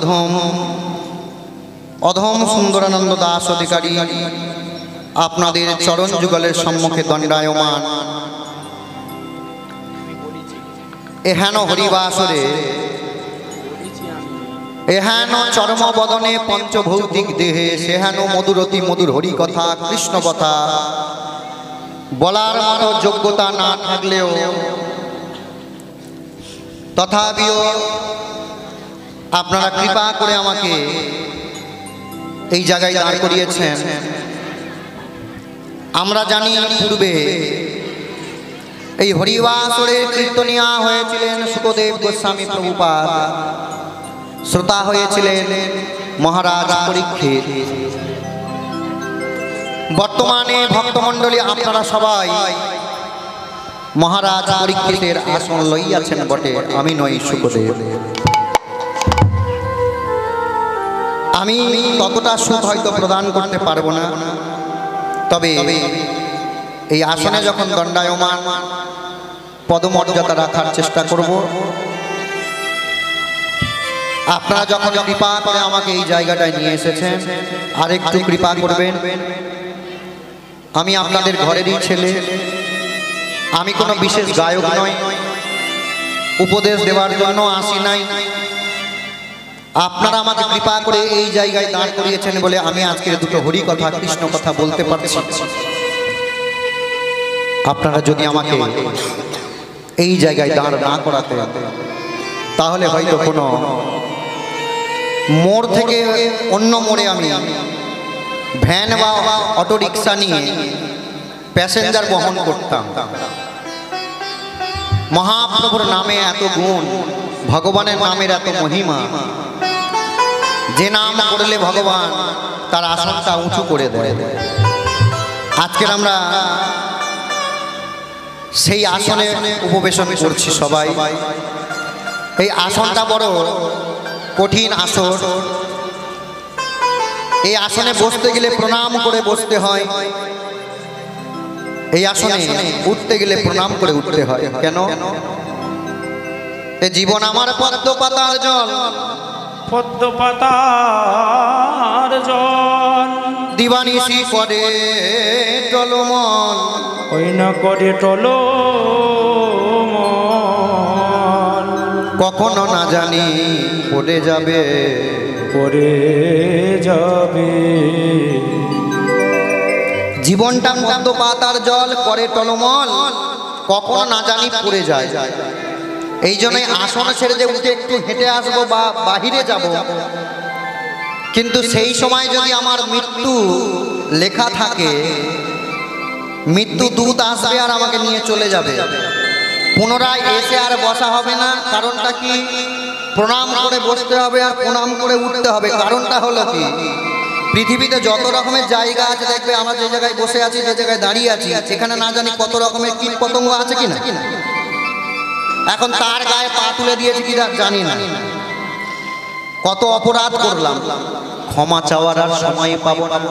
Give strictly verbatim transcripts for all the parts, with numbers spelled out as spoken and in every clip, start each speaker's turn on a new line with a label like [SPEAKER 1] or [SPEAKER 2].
[SPEAKER 1] অধম অধম সুন্দরানন্দ দাস অধিকারী আপনাদের চরণ যুগলের সম্মুখে দণ্ডায়মান। এহেন হরিবাসরে এহেন চর্মবদনে পঞ্চভৌতিক দেহে সেহেন মধুরতি মধুর হরি কথা কৃষ্ণ কথা বলার মতো যোগ্যতা না থাকলেও তথাপিও আপনারা কৃপা করে আমাকে এই জায়গায় দাঁড় করিয়েছেন। আমরা জানি পূর্বে এই হরিবাসরে কীর্তনিয়া হয়েছিলেন সুখদেব গোস্বামী প্রভুপাদ, শ্রোতা হয়েছিলেন মহারাজ পরীক্ষিত। বর্তমানে ভক্তমণ্ডলী আপনারা সবাই মহারাজ পরীক্ষিতের আসন লইয়াছেন বটে, আমি নই সুখদেব। আমি ততটা সুখ হয়তো প্রদান করতে পারবো না, তবে এই আসনে যখন দণ্ডায়মান পদমর্যাদা রাখার চেষ্টা করব। আপনারা যখন কৃপা করে আমাকে এই জায়গাটায় নিয়ে এসেছেন, আর একটু কৃপা করবেন। আমি আপনাদের ঘরেরই ছেলে, আমি কোনো বিশেষ গায়ক নই, উপদেশ দেওয়ার জন্য আসি নাই। আপনারা আমাকে কৃপা করে এই জায়গায় দাঁড় করিয়েছেন বলে আমি আজকে দুটো হরি কথা কৃষ্ণ কথা বলতে পারছি। আপনারা যদি আমাকে এই জায়গায় দাঁড় না করাতে, তাহলে হয়তো কোনো মোড় থেকে অন্য মোড়ে আমি ভ্যান বা অটো রিক্সা নিয়ে প্যাসেঞ্জার বহন করতাম। মহাপ্রভুর নামে এত গুণ, ভগবানের নামের এত মহিমা, যে নাম করলে ভগবান তার আসনটা উঁচু করে দেয়। আজকের আমরা সেই আসনে উপবেশন করছি সবাই। এই আসনটা বড় কঠিন আসন। এই আসনে বসতে গেলে প্রণাম করে বসতে হয়, এই আসনে উঠতে গেলে প্রণাম করে উঠতে হয়। কেন? এ জীবন আমার পদ্ম পাতার জল,
[SPEAKER 2] পদ্ম পাতার জল
[SPEAKER 1] দিবানিশি করে টলমল,
[SPEAKER 2] ওই না করে টলমল,
[SPEAKER 1] কখনো না জানি পড়ে যাবে
[SPEAKER 2] পড়ে যাবে।
[SPEAKER 1] জীবনটা পদ্ম পাতার জল করে টলমল, কখনো না জানি পড়ে যায়। এই জন্যই আসন ছেড়ে যে উঠে একটু হেঁটে আসবো বা বাহিরে যাব, কিন্তু সেই সময় যদি আমার মৃত্যু লেখা থাকে, মৃত্যু দূত আসবে আর আমাকে নিয়ে চলে যাবে, পুনরায় এসে আর বসা হবে না। কারণটা কি? প্রণাম করে বসতে হবে আর প্রণাম করে উঠতে হবে। কারণটা হলো কি, পৃথিবীতে যত রকমের জায়গা আছে দেখবে, আমরা যে জায়গায় বসে আছি, যে জায়গায় দাঁড়িয়ে আছি, সেখানে না জানি কত রকমের কীট পতঙ্গ আছে কিনা। এখন তার গায়ে পা তুলে দিয়েছি কি জানি না, কত অপরাধ করলাম, ক্ষমা চাওয়ার আর সময় পাবো না।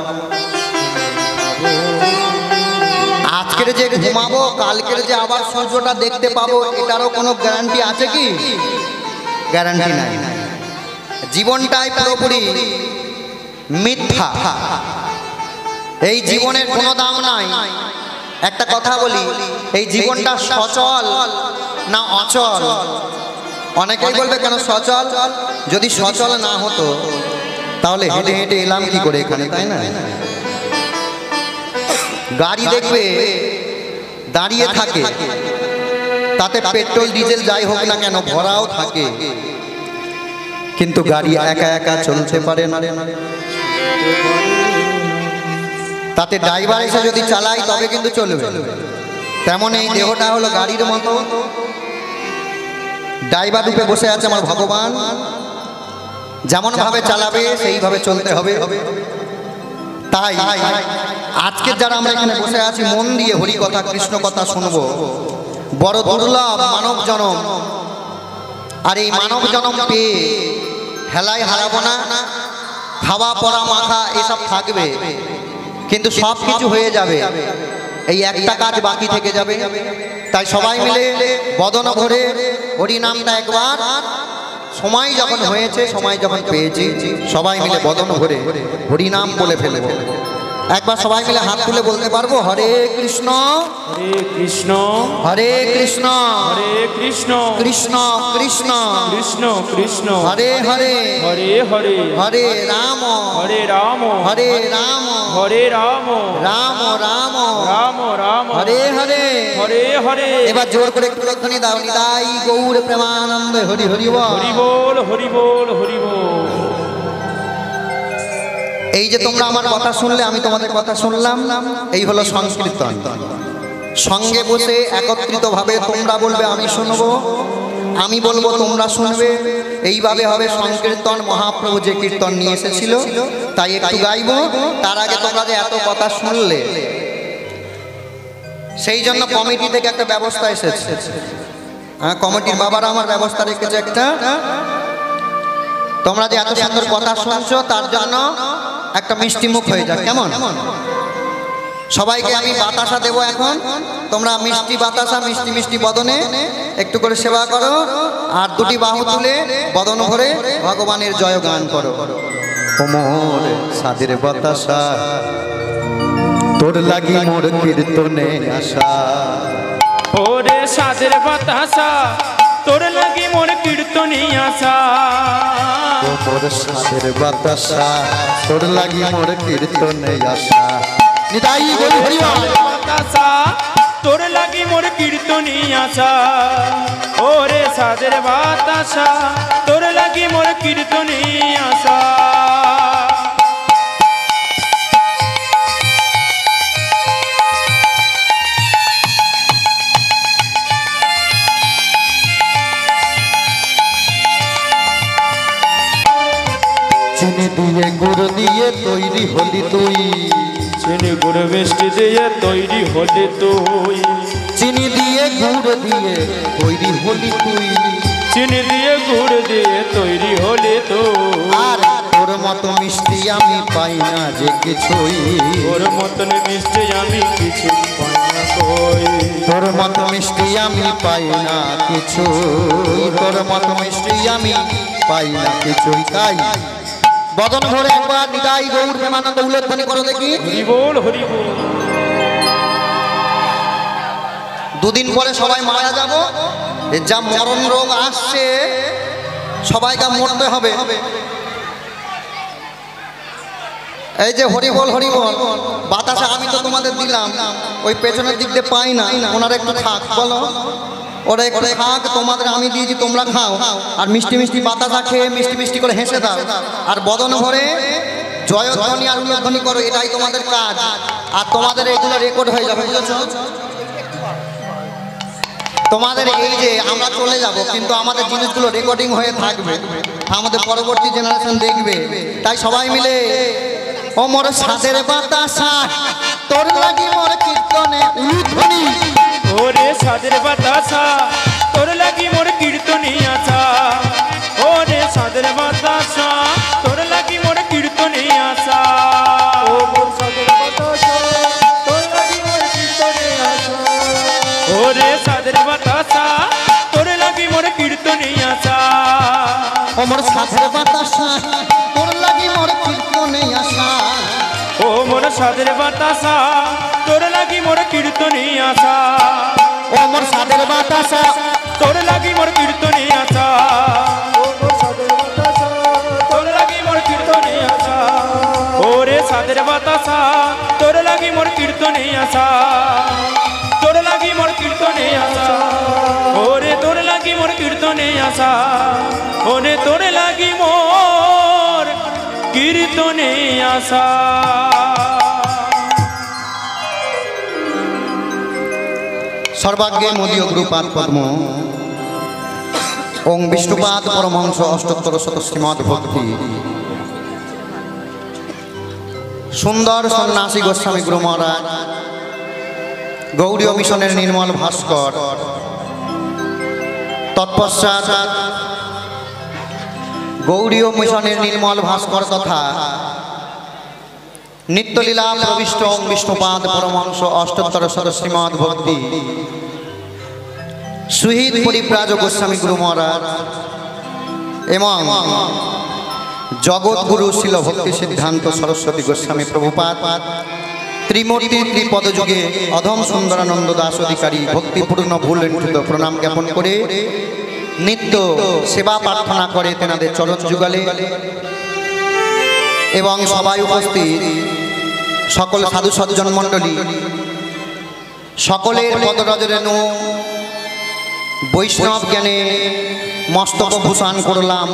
[SPEAKER 1] আজকের যে ঘুমাবো, কালকের যে আবার সূর্যটা দেখতে পাবো, এটারও কোনো গ্যারান্টি আছে কি? গ্যারান্টি নাই। জীবনটাই পুরোপুরি মিথ্যা। এই জীবনের কোনো দাম নাই। একটা কথা বলি, এই জীবনটা সচল না অচল? অনেকেই বলবে কেন সচল? যদি সচল না হতো তাহলে হেঁটে হেঁটে এলাম কি করে এখানে, তাই না? গাড়ি দেখবে দাঁড়িয়ে থাকে, তাতে পেট্রোল ডিজেল যাই হোক না কেন ভরাও থাকে, কিন্তু গাড়ি একা একা চলতে পারে না। তাতে ড্রাইভার এসে যদি চালাই তবে কিন্তু চলবে। তেমন এই দেহটা হলো গাড়ির মতো, ড্রাইভার রূপে বসে আছে আমার ভগবান, যেমন ভাবে চালাবে সেইভাবে চলতে হবে। তাই আজকের যারা আমরা এখানে বসে আছি, মন দিয়ে হরি কথা কৃষ্ণ কথা শুনবো। বড় দুর্লভ মানব জনম, আর এই মানব জনম পেয়ে হেলায় হারাবো না। খাওয়া পরা মাখা এসব থাকবে, কিন্তু সব কিছু হয়ে যাবে, এই একটা কাজ বাকি থেকে যাবে। তাই সবাই মিলে বদন ভরে হরি নামটা একবার সময় যখন হয়েছে, সময় যখন পেয়েছি, সবাই মিলে বদন ভরে হরিনাম বলে ফেলবো। একবার সবাই মিলে হাত তুলে বলতে পারবো, হরে কৃষ্ণ
[SPEAKER 2] হরে কৃষ্ণ
[SPEAKER 1] হরে কৃষ্ণ
[SPEAKER 2] হরে কৃষ্ণ
[SPEAKER 1] কৃষ্ণ কৃষ্ণ
[SPEAKER 2] কৃষ্ণ কৃষ্ণ
[SPEAKER 1] হরে হরে
[SPEAKER 2] হরে হরে
[SPEAKER 1] হরে রাম
[SPEAKER 2] হরে রাম
[SPEAKER 1] হরে রাম
[SPEAKER 2] হরে রাম
[SPEAKER 1] রাম রাম
[SPEAKER 2] রাম রাম
[SPEAKER 1] হরে হরে
[SPEAKER 2] হরে হরে।
[SPEAKER 1] এবার জোর করে একটু ধ্বনি দাও, নিতাই গৌর প্রেমানন্দ হরি হরি বল।
[SPEAKER 2] হরি বল হরি বল হরি বল।
[SPEAKER 1] এই যে তোমরা আমার কথা শুনলে, আমি তোমাদের কথা শুনলাম, এই হলো সংকীর্তন। সঙ্গে বসে একত্রিত ভাবে তোমরা বলবে আমি শুনবো, আমি বলবো তোমরা শুনবে, এইভাবে হবে সংকীর্তন। মহাপ্রভু যে কীর্তন নিয়ে এসেছিল তাই একটু গাইবো। তার আগে তোমরা যে এত কথা শুনলে, সেই জন্য কমিটি থেকে একটা ব্যবস্থা এসেছে। হ্যাঁ, কমিটির বাবারা আমার ব্যবস্থা রেখেছে একটা। তোমরা যে এত সুন্দর কথা শুনছো তার জন্য একটা মিষ্টি মুখ হয়ে যাক, কেমন? সবাইকে আমি বাতাসা দেবো এখন, তোমরা মিষ্টি বাতাসা মিষ্টি মিষ্টি বদনে একটু করে সেবা করো, আর দুটি বাহু তুলে বদন ভরে ভগবানের জয় গান করো। ওমর সাদের বাতাসা তোর লাগি মোর কীর্তনে আশা,
[SPEAKER 2] ওরে সাদের বাতাসা তোর লাগি মোর কীর্তনে আশা।
[SPEAKER 1] ওমর সাদের বাতাসা তোর লাগি মোর কীর্তনে আশা। নিতাই গৌর হরি বল।
[SPEAKER 2] বাতাসা তোর লাগি মোর কীর্তনে আশা। ওরে সাদের বাতাসা তোর লাগি মোর কীর্তনে আশা।
[SPEAKER 1] চিনি দিয়ে গুড় দিয়ে তৈরি হলি তুই,
[SPEAKER 2] চিনি গুড় মিষ্টি দিয়ে তৈরি হলে তুই।
[SPEAKER 1] চিনি দিয়ে গুড় দিয়ে তৈরি হলি তুই,
[SPEAKER 2] চিনি দিয়ে গুড় দিয়ে তৈরি হলে তো।
[SPEAKER 1] আর তোর মতো মিষ্টি আমি পাই না যে কিছুই,
[SPEAKER 2] তোর মতন মিষ্টি আমি কিছু পাই না কই।
[SPEAKER 1] তোর মতো মিষ্টি আমি পাই না কিছু, তোর মতো মিষ্টি আমি পাই না কিছুই। তাই বদন ভরে একবার নিতাই গৌর প্রেমানন্দ উল্লেখধ্বনি করো দেখি।
[SPEAKER 2] হরি বল হরি বল।
[SPEAKER 1] দুদিন পরে সবাই মারা যাব, যা মরণ রোগ আসছে সবাইকে মরতে হবে। এই যে হরি বল হরি বল বাতাসা আমি তো তোমাদের দিলাম, ওই পেছনের দিক দিয়ে পাই না, ওনারা একটু খাক বলো, ওরা একটু খাক, তোমাদের আমি দিয়েছি তোমরা খাও, আর মিষ্টি মিষ্টি বাতাসা খেয়ে মিষ্টি মিষ্টি করে হেসে দাও, আর বদন ভরে জয়ধ্বনি আর উল্লেখধ্বনি করো, এটাই তোমাদের কাজ। আর তোমাদের এগুলো রেকর্ড হয়ে যাবে, বুঝেছো? তোমাদের এই যে আমরা চলে যাব, কিন্তু আমাদের জিনিসগুলো রেকর্ডিং হয়ে থাকবে, আমাদের পরবর্তী জেনারেশন দেখবে। তাই সবাই মিলে ও মোর সাদের বাতাসা তোর লাগি মোর কীর্তনে উলুধ্বনি,
[SPEAKER 2] ওরে সাদের বাতাসা তোর লাগি মোর কীর্তনে আশা। ওরে সাদের বাতাসা তোর লাগি মোর কীর্তনে আশা। ও মোর সাদের বাতাসা তোর লাগি মোর কীর্তনে আশা। ওরে সাদের বাতাসা তোর লাগি মোর কীর্তনে আশা।
[SPEAKER 1] ও মোর সাদের বাতাসা তোর লাগি মোর কীর্তনে আশা।
[SPEAKER 2] ও মোর সাদের বাতাসা তোর লাগি মোর কীর্তনে আশা।
[SPEAKER 1] ও মোর সাদের বাতাসা
[SPEAKER 2] তোর লাগি মোর কীর্তনে আশা। ও মোর সাদের বাতাসা তোর লাগি মোর কীর্তনে আশা। ওরে সাদের বাতাসা তোর লাগি মোর কীর্তনে আশা। তোর লাগি মোর কীর্তনে আশা। ওরে তোর লাগি মোর কীর্তনে আশা। ওরে তোর লাগি মোর কীর্তনে আশা।
[SPEAKER 1] সর্বাগ্রে মদীয় গুরুপাদ পদ্ম ওং বিষ্ণুপাদ পরমহংস অষ্টোত্তর শত শ্রীমদ ভক্তি সুন্দর সন্ন্যাসী গোস্বামী গুরু মহারাজ, গৌড়ীয় মিশনের নির্মল ভাস্কর, তৎপশ্চাৎ গৌড়ীয় মিশনের নির্মল ভাস্কর তথা নিত্যলীলা প্রবিষ্ট ওং বিষ্ণুপাদ পরমহংস অষ্টোত্তর শত শ্রীমদ ভক্তি সুহিত পরিব্রাজ গোস্বামী গুরু মহারাজ এবং জগৎগুরু শিল ভক্তি সিদ্ধান্ত সরস্বতী গোস্বামী প্রভুপাদ ত্রিমূর্তি ত্রিপদ যুগে অধম সুন্দরানন্দ দাস অধিকারী ভক্তিপূর্ণ ভুল প্রণাম জ্ঞাপন করে নিত্য সেবা প্রার্থনা করে তেনাদের চরণ যুগলে এবং সবাই উপস্থিত সকল সাধু সজ্জন মণ্ডলী সকলের পদরজরেণু বৈষ্ণব জ্ঞানে মস্তক ভূষণ করলাম।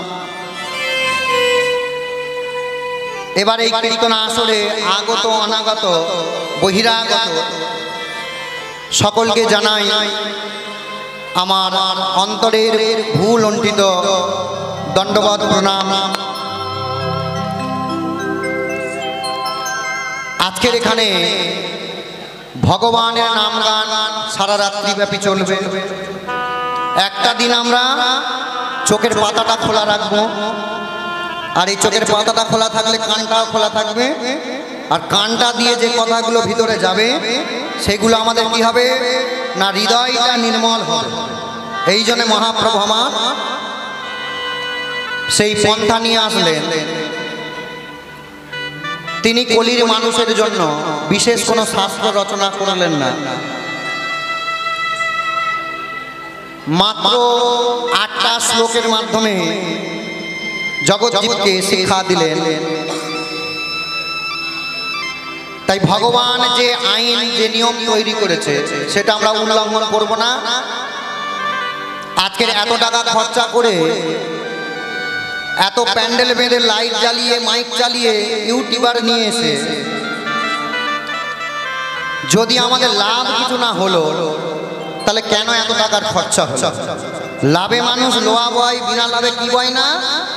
[SPEAKER 1] এবার এই কীর্তন আসরে আগত অনাগত বহিরাগত সকলকে জানাই আমার অন্তরের ভুল লণ্ঠিত দণ্ডবত প্রণাম। আজকের এখানে ভগবানের নাম গান সারা রাত্রি ব্যাপী চলবে। একটা দিন আমরা চোখের পাতাটা খোলা রাখবো, আর এই চোখের পাতাটা খোলা থাকলে কানটাও খোলা থাকবে, আর কানটা দিয়ে যে কথাগুলো ভিতরে যাবে সেগুলো আমাদের কি হবে না, হৃদয়টা নির্মল হবে। এই জন্য মহাপ্রভু আমার সেই পন্থা নিয়ে আসলেন। তিনি কলির মানুষের জন্য বিশেষ কোনো শাস্ত্র রচনা করলেন না, মাত্র আটটা শ্লোকের মাধ্যমে জগৎজীবকে শিক্ষা দিলেন। তাই ভগবান যে আইন যে নিয়ম তৈরি করেছে সেটা আমরা উল্লঙ্ঘন করব না। আজকের এত টাকা খরচা করে এত প্যান্ডেল বেঁধে লাইট জ্বালিয়ে মাইক চালিয়ে ইউটিউবার নিয়ে এসে যদি আমাদের লাভ কিছু না হলো তাহলে কেন এত টাকার খরচা হলো? লাভে মানুষ লোহা বয়, বিনা লাভে কি বয় না?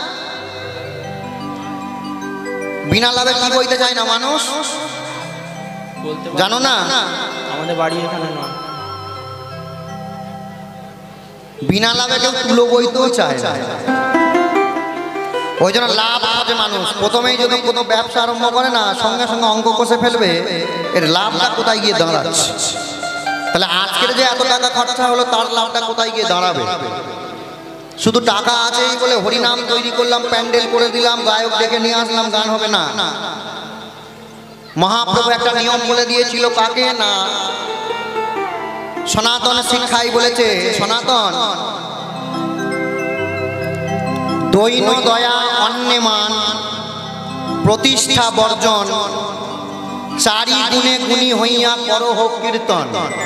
[SPEAKER 1] বিনা লাভে কি বইতে চায় না মানুষ? জানো না?
[SPEAKER 2] আমাদের বাড়ি এখানে নয়।
[SPEAKER 1] বিনা লাভে কেউ তুলো বইতেও চায় না। ওই জন্য লাভ খোঁজে মানুষ। প্রথমেই যদি কোনো ব্যবসা আরম্ভ করে না, সঙ্গে সঙ্গে অঙ্ক কষে ফেলবে এর লাভটা কোথায় গিয়ে দাঁড়াচ্ছে। তাহলে আজকের যে এত টাকা খরচা হলো তার লাভটা কোথায় গিয়ে দাঁড়াবে? শুধু টাকা আছে বলে হরিনাম তৈরি করলাম, প্যান্ডেল করে দিলাম, গায়ক ডেকে নিয়ে আসলাম, গান হবে না। মহাপ্রভু একটা নিয়ম বলে দিয়েছিল, কাকে না সনাতন শিক্ষাই বলেছে। সনাতন দৈন দয়া অন্যমান প্রতিষ্ঠা বর্জন চারি গুণে গুণী হইয়া করহ কীর্তন।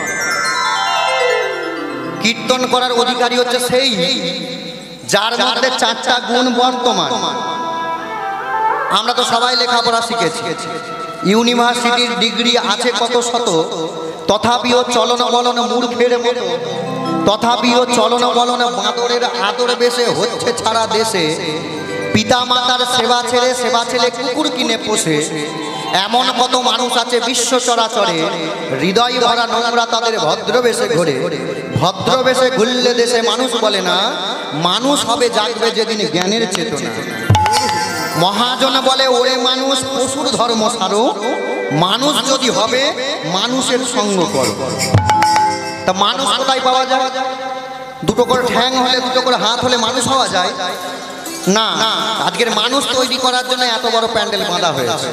[SPEAKER 1] কীর্তন করার অধিকারী হচ্ছে সেই যার মধ্যে চারটা গুণ বর্তমান। আমরা তো সবাই লেখাপড়া শিখেছি, ইউনিভার্সিটির ডিগ্রি আছে কত শত, তথাপিও চলন বলন মূর্খের মতো, তথাপিও চলন বলন বাঁদরের আদর বেশে হচ্ছে ছাড়া দেশে। পিতা মাতার সেবা ছেড়ে সেবা ছেলে কুকুর কিনে পোষে। এমন কত মানুষ আছে বিশ্ব চরাচরে, হৃদয় ভরা নোংরা তাদের ভদ্রবেশে ঘোরে। ভদ্রবেশে ঘুরলে দেশে মানুষ বলে না, মানুষ হবে জাগবে যেদিন জ্ঞানের চেতনা। মহাজন বলে ওরে মানুষ পশুর ধর্ম সারো, মানুষ যদি হবে মানুষের সঙ্গ করো। তা মানুষ কোথায় পাওয়া যায়? দুটো করে ঠ্যাং হলে দুটো করে হাত হলে মানুষ হওয়া যায় না। আজকের মানুষ তৈরি করার জন্য এত বড় প্যান্ডেল বাঁধা হয়েছে।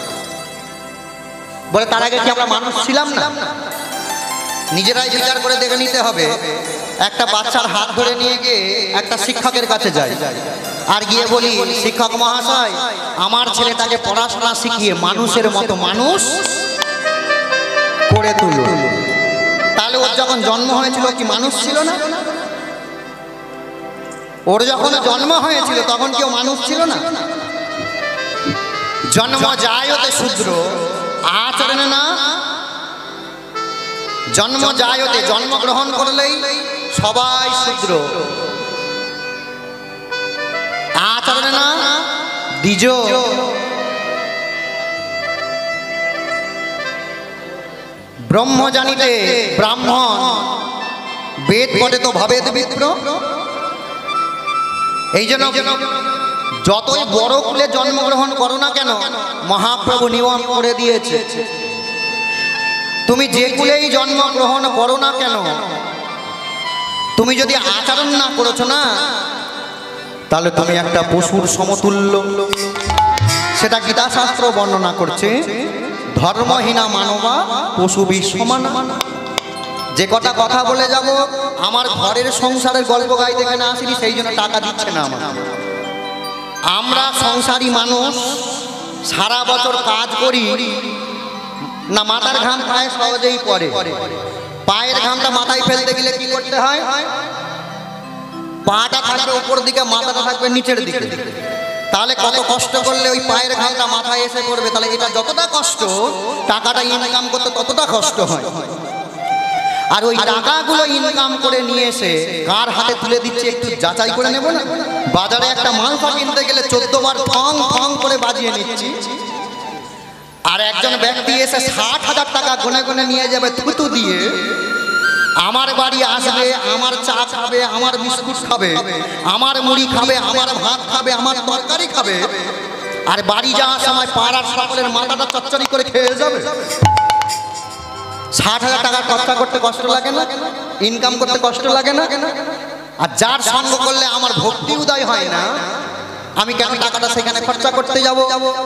[SPEAKER 1] বলে তার আগে কি আমরা মানুষ ছিলাম না? নিজেরাই বিচার করে দেখে নিতে হবে। একটা বাচ্চার হাত ধরে নিয়ে গিয়ে একটা শিক্ষকের কাছে যাই, আর গিয়ে বলি, শিক্ষক মহাশয় আমার ছেলেটাকে পড়াশোনা শিখিয়ে মানুষের মতো মানুষ করে তুলুন। তাহলে ওর যখন জন্ম হয়েছিল কি মানুষ ছিল না? ওর যখন জন্ম হয়েছিল তখন কেউ মানুষ ছিল না? জন্ম যায় ওতে শূদ্র, আচরণে না। জন্ম যায় ওতে, জন্মগ্রহণ করলেই সবাই শূদ্র, আচরণে না দ্বিজ। ব্রহ্ম জানিতে ব্রাহ্মণ, বেদ পড়ে তো ভবেদ বিপ্র। এই জন্য যতই বড় কুলে জন্মগ্রহণ করো না কেন, মহাপ্রভু নিয়ম করে দিয়েছে, তুমি যে কুলেই জন্মগ্রহণ করো না কেন, তুমি যদি আচরণ না করেছো না, তাহলে তুমি একটা পশুর সমতুল্য। সেটা গীতা শাস্ত্র বর্ণনা করছে, ধর্মহীনা মানবা পশু বিশ্বমান। যে কটা কথা বলে যাব, আমার ঘরের সংসারের গল্প গাইতে কেন আসিনি, সেই জন্য টাকা দিচ্ছে না আমার। আমরা সংসারী মানুষ, সারা বছর কাজ করি না, মাথার ঘাম পায়ে সহজেই পড়ে। পায়ের ঘামটা মাথায় ফেলতে গেলে কি করতে হয়? পাটা থাকবে উপর দিকে, মাথাটা থাকবে নিচের দিকে। তাহলে কত কষ্ট করলে ওই পায়ের ঘামটা মাথায় এসে পড়বে। তাহলে এটা যতটা কষ্ট, টাকাটা ইনকাম করতে ততটা কষ্ট হয়। আর ওই টাকাগুলো ইনকাম করে নিয়ে এসে কার হাতে তুলে দিচ্ছে একটু যাচাই করে নেব না? বাজারে একটা মালপা কিনতে গেলে চোদ্দ বার ঠং ঠং করে বাজিয়ে নিচ্ছি, আর একজন ব্যক্তি এসে ষাট হাজার টাকা গুনে গুনে নিয়ে যাবে থুতু দিয়ে। আমার বাড়ি আসবে, আমার চা খাবে, আমার বিস্কুট খাবে, আমার মুড়ি খাবে, আমার ভাত খাবে, আমার তরকারি খাবে, আর বাড়ি যাওয়ার সময় পাড়ার সকলের মাথাটা চচ্চড়ি করে খেয়ে যাবে। ষাট হাজার টাকা খরচা করতে কষ্ট লাগে না? ইনকাম করতে কষ্ট লাগে না? আর যার সঙ্গ করলে আমার ভক্তি উদয় হয় না, আমি কেন টাকাটা সেখানে খরচা করতে যাব?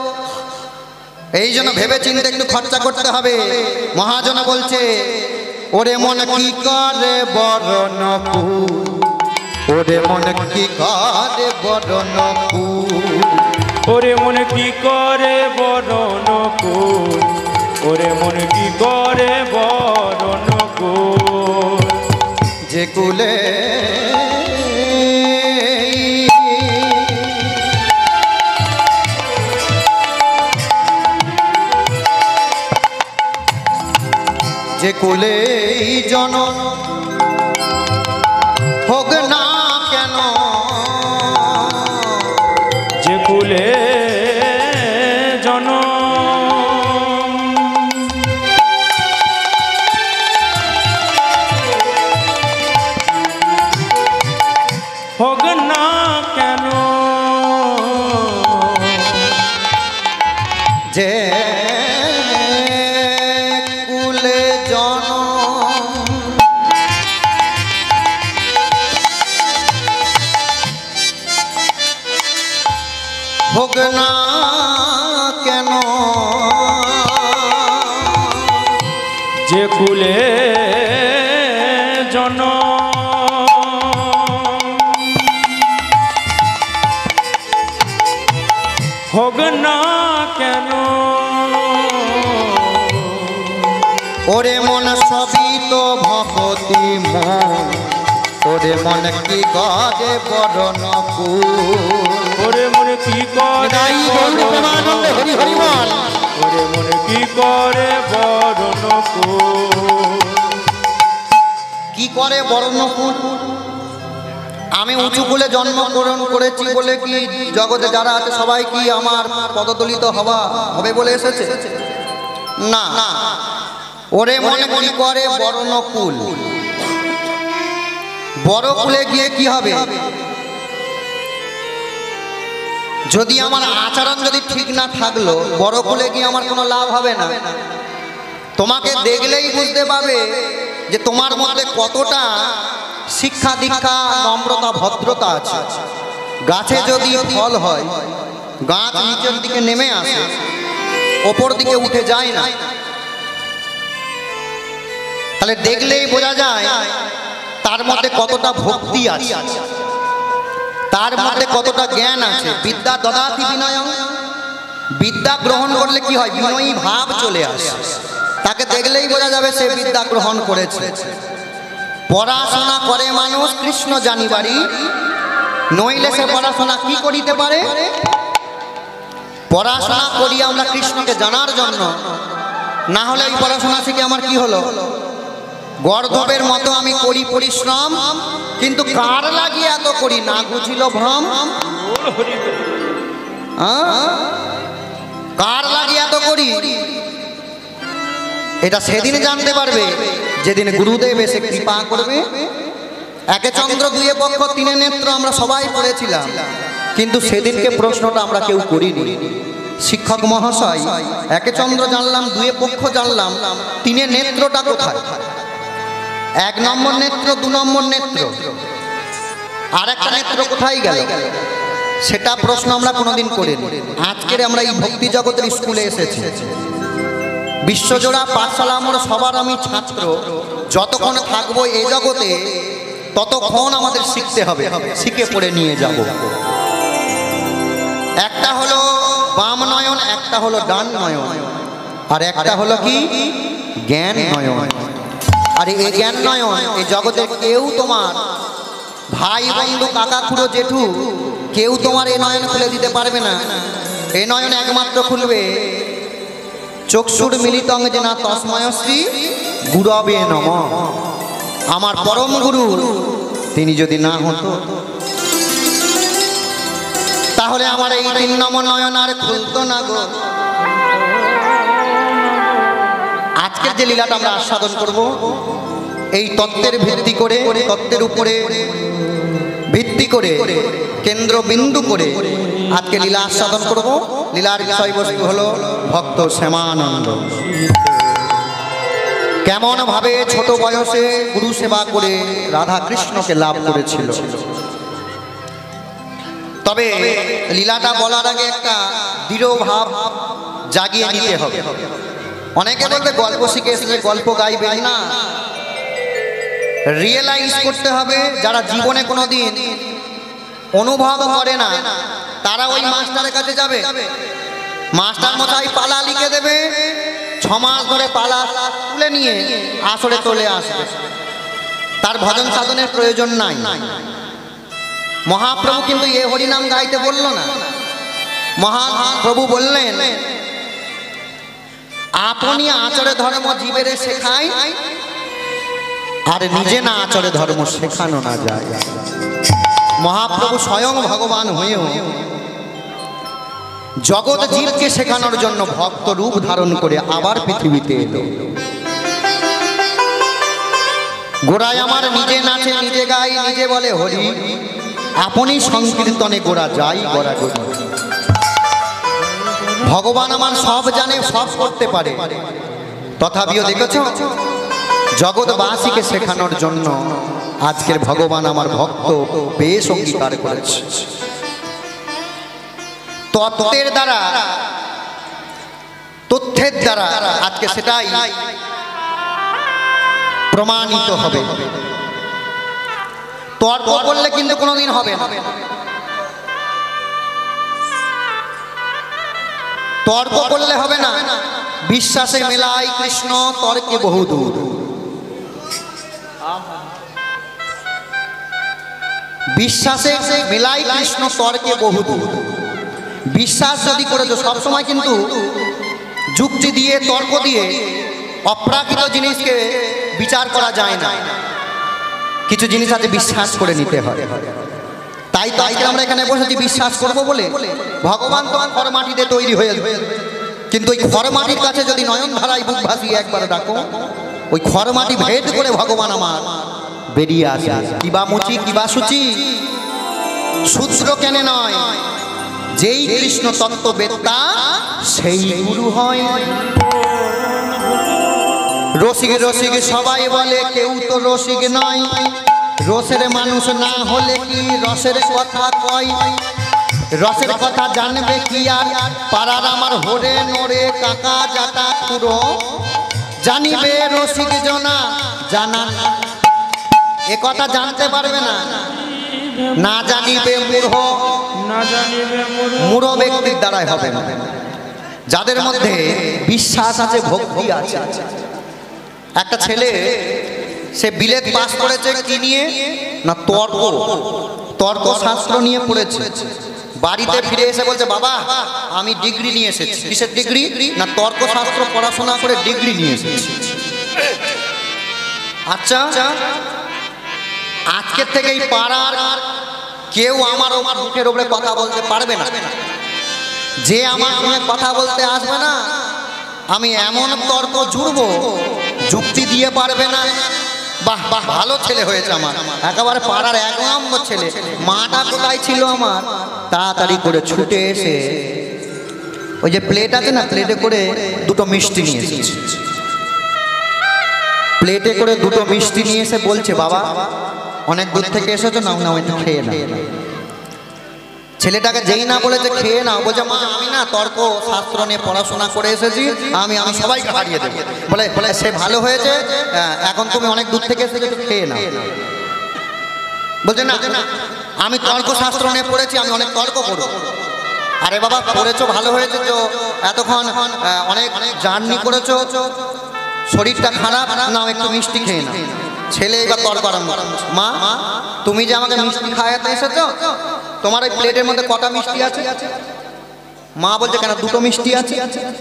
[SPEAKER 1] এই জন্য ভেবে চিন্তে একটু খরচা করতে হবে। মহাজন বলছে, ওরে মন কি করে বরণ কুল, ওরে মন কি করে বরণ কুল,
[SPEAKER 2] ওরে মন কি করে বরণ কুল, ওরে মন কি করে বরণ কুল।
[SPEAKER 1] যে কুলে যে কুলে জনম হোক না কেন,
[SPEAKER 2] যে কুলে জনম হোক না কেন,
[SPEAKER 1] যে কুলে জনম হোক না কেন,
[SPEAKER 2] যে কুলে জনম হোক না কেন,
[SPEAKER 1] ওরে মন সবই তো ভগতি মন, ওরে মন কি করে বরণ কুল,
[SPEAKER 2] ওরে মনে কি করে
[SPEAKER 1] হরি হরি বল,
[SPEAKER 2] ওরে মনে কি করে বরণ কুল।
[SPEAKER 1] কি করে বরণ কুল? আমি উঁচু কুলে জন্মগ্রহণ করেছি বলে কি জগতে যারা আছে সবাই কি আমার পদদলিত হওয়া হবে বলে এসেছে? না। ওরে মনে কি করে বরণ কুল, বড় কুলে গিয়ে কি হবে? যদি আমার আচরণ যদি ঠিক না থাকলো, বড় কুলে গিয়ে আমার কোনো লাভ হবে না। তোমাকে দেখলেই বুঝতে পারবে যে তোমার মধ্যে কতটা শিক্ষা দীক্ষা নম্রতা ভদ্রতা আছে। গাছে যদি ফল হয়, গাছ নিচের দিকে নেমে আসে, ওপর দিকে উঠে যায় না। তাহলে দেখলেই বোঝা যায় তার মধ্যে কতটা ভক্তি আছে, তার মধ্যে কতটা জ্ঞান আছে। বিদ্যা দদাতি বিনয়ং, বিদ্যা গ্রহণ করলে কি হয়? বিনয়ী ভাব চলে আসে। তাকে দেখলেই বোঝা যাবে সে বিদ্যা গ্রহণ করেছে। পড়াশোনা করে মানুষ কৃষ্ণ জানিবারি, নইলে সে পড়াশোনা কি করিতে পারে? পড়াশোনা করি আমরা কৃষ্ণকে জানার জন্য, না হলে এই পড়াশোনা শিখে আমার কি হলো? গর্ধবের মতো আমি করি পরিশ্রম, কিন্তু কার লাগিয়ে এত করি? না বুঝিল ভ্রম। কার লাগিয়ে এত করি? এটা সেদিন জানতে পারবে যেদিন গুরুদেব এসে কৃপা করবে। একে চন্দ্র দুয়ে পক্ষ তিনে নেত্র আমরা সবাই পড়েছিলাম, কিন্তু সেদিনকে প্রশ্নটা আমরা কেউ করিনি। শিক্ষক মহাশয়, একে চন্দ্র জানলাম, দুয়ে পক্ষ জানলাম, তিনে নেত্রটা কোথায়? এক নম্বর নেত্র, দু নম্বর নেত্র, আর একটা নেত্র কোথায় গেল? সেটা প্রশ্ন আমরা কোনোদিন করিনি। আজকের আমরা এই ভক্তি জগতের স্কুলে এসেছি, বিশ্বজোড়া পাঠশালা আমরা সবার আমি ছাত্র, যতক্ষণ থাকবো এই জগতে ততক্ষণ আমাদের শিখতে হবে, শিখে পড়ে নিয়ে যাব। একটা হলো বাম নয়ন, একটা হলো ডান নয়ন, আর একটা হলো কি জ্ঞান নয়ন। আর এই জ্ঞান নয়ন এই জগতে কেউ তোমার ভাই বন্ধু কাকা খুড়ো জেঠু কেউ তোমার এই নয়ন খুলে দিতে পারবে না। এই নয়ন একমাত্র খুলবে চক্ষুর মিলিতং যেন তস্ময়শ্রী গুরবে নমঃ, আমার পরম গুরু তিনি যদি না হতো তাহলে আমার এই তিন নম্বর নয়ন আর খুলতো না গো। আজকের যে লীলাটা আমরা আস্বাদন করব এই তত্ত্বের ভিত্তি করে, তত্ত্বের উপরে ভিত্তি করে, কেন্দ্রবিন্দু করে আজকে লীলা আস্বাদন করব। লীলার বিষয়বস্তু হলো ভক্ত শ্যামানন্দ কেমন ভাবে ছোট বয়সে গুরু সেবা করে রাধা কৃষ্ণকে লাভ করেছিল। তবে লীলাটা বলার আগে একটা দৃঢ় ভাব জাগিয়ে নিতে হবে। অনেকে বলবে গল্প শিখে এসে গল্প গাইবেন না, রিয়েলাইজ করতে হবে। যারা জীবনে কোনোদিন অনুভব করে না তারা ওই মাস্টারের কাছে যাবে, মাস্টার মশাই পালা লিখে দেবে, ছ মাস ধরে পালা তুলে নিয়ে আসরে চলে আসবে, তার ভজন সাধনের প্রয়োজন নাই। মহাপ্রভু কিন্তু এ হরিনাম গাইতে বলল না, মহাপ্রভু বললেন আপনি আচরে ধর্ম জীবেরে শেখায় আর নিজে না আচরে ধর্ম শেখানো না যায়। মহাপ্রভু স্বয়ং ভগবান হয়েও জগৎ জীবকে শেখানোর জন্য ভক্ত রূপ ধারণ করে আবার পৃথিবীতে এলো। গোড়ায় আমার নিজে নাচে নিজে গাই নিজে বলে হরি, আপনি সংকীর্তনে গোড়া যাই গোড়া গড়ি। ভগবান আমার সব জানে, সব করতে পারে, তথাপিও দেখেছ জগৎবাসীকে শেখানোর জন্য আজকের ভগবান আমার ভক্ত বেশ অঙ্গীকার করেছে। তত্ত্বের দ্বারা, তথ্যের দ্বারা আজকে সেটাই প্রমাণিত হবে। তর্ক করলে কিন্তু কোনোদিন হবে না, তর্ক করলে হবে না। বিশ্বাসে মেলাই কৃষ্ণ তর্কে বহুদূর। বিশ্বাসে মেলাই কৃষ্ণ তর্কে বহুদূর। বিশ্বাস যদি করেছো সবসময় কিন্তু যুক্তি দিয়ে তর্ক দিয়ে অপ্রাকৃত জিনিসকে বিচার করা যায় না, কিছু জিনিস আছে বিশ্বাস করে নিতে হয়। তাই তো আজকে আমরা এখানে বসেছি বিশ্বাস করবো বলে। ভগবান তোমার খড় মাটিতে তৈরি হয়ে, কিন্তু ওই খড় মাটির কাছে যদি নয়ন ধারায় বুক ভাসিয়ে একবার ডাকো, ওই খড় মাটি ভেদ করে ভগবান আমার বেরিয়ে আসে। কিবা মুচি কিবা সুচি সূত্র কেনে নয়, যেই কৃষ্ণ তত্ত্ববেত্তা সেই গুরু হয়। রসিক রসিক সবাই বলে কেউ তো রসিক নয়, রসের মানুষ না হলে কি রসের কথা কয়। রসের কথা জানবে কি আর পাড়ার আমার হরে নরে কাকা জাটা খুড়ো, জানিবে রসিক জনা জানা এ কথা জানতে পারবে না, না জানিবে মূঢ়,
[SPEAKER 2] না জানিবে
[SPEAKER 1] মূঢ় ব্যক্তির দ্বারাই হবে না। যাদের মধ্যে বিশ্বাস আছে, ভক্তি আছে। একটা ছেলে সে বিলেত পাস করেছে কি নিয়ে না তর্ক, তর্ক শাস্ত্র নিয়ে পড়েছে। বাড়িতে ফিরে এসে বলছে বাবা আমি ডিগ্রি নিয়ে এসেছি। কিসের ডিগ্রি না তর্ক শাস্ত্র পড়াশোনা করে ডিগ্রি নিয়ে এসেছি। আচ্ছা আজকের থেকে এই পাড়ার কেউ আমার আমার মুখের উপরে কথা বলতে পারবে না। যে আমার সঙ্গে কথা বলতে আসবে না আমি এমন তর্ক জুড়বো যুক্তি দিয়ে পারবে না। বাহ বাহ ভালো ছেলে হয়েছে আমার, একেবারে পাড়ার এক নম্বর ছেলে। মাটা কোথায় ছিল আমার, তাড়াতাড়ি করে ছুটে এসে ওই যে প্লেট আছে না, প্লেটে করে দুটো মিষ্টি নিয়ে এসেছে। প্লেটে করে দুটো মিষ্টি নিয়ে এসে বলছে বাবা অনেক দূর থেকে এসেছো, নাও নাও একটু খেয়ে না। ছেলেটাকে যেই না বলেছে খেয়ে নাও, বলছে মা আমি না তর্ক শাস্ত্র নিয়ে পড়াশোনা করে এসেছি, আমি আমি সবাইকে হারিয়ে দেবো। বলে বলে সে ভালো হয়েছে, এখন তুমি অনেক দূর থেকে এসেছো, একটু খেয়ে নাও। বলছে না আমি তর্ক শাস্ত্র নিয়ে পড়েছি, আমি অনেক তর্ক করবো। আরে বাবা পড়েছো ভালো হয়েছে তো, এতক্ষণ অনেক জার্নি করেছো, শরীরটা খারাপ, নাও একটু মিষ্টি খেয়ে নাও। ছেলে এবার তর্ক আরম্ভ, মা তুমি যে আমাকে মিষ্টি খাওয়াতে এসেছো, তোমার এই প্লেটের মধ্যে কটা মিষ্টি আছে? মা বলছে কেন দুটো মিষ্টি আছে।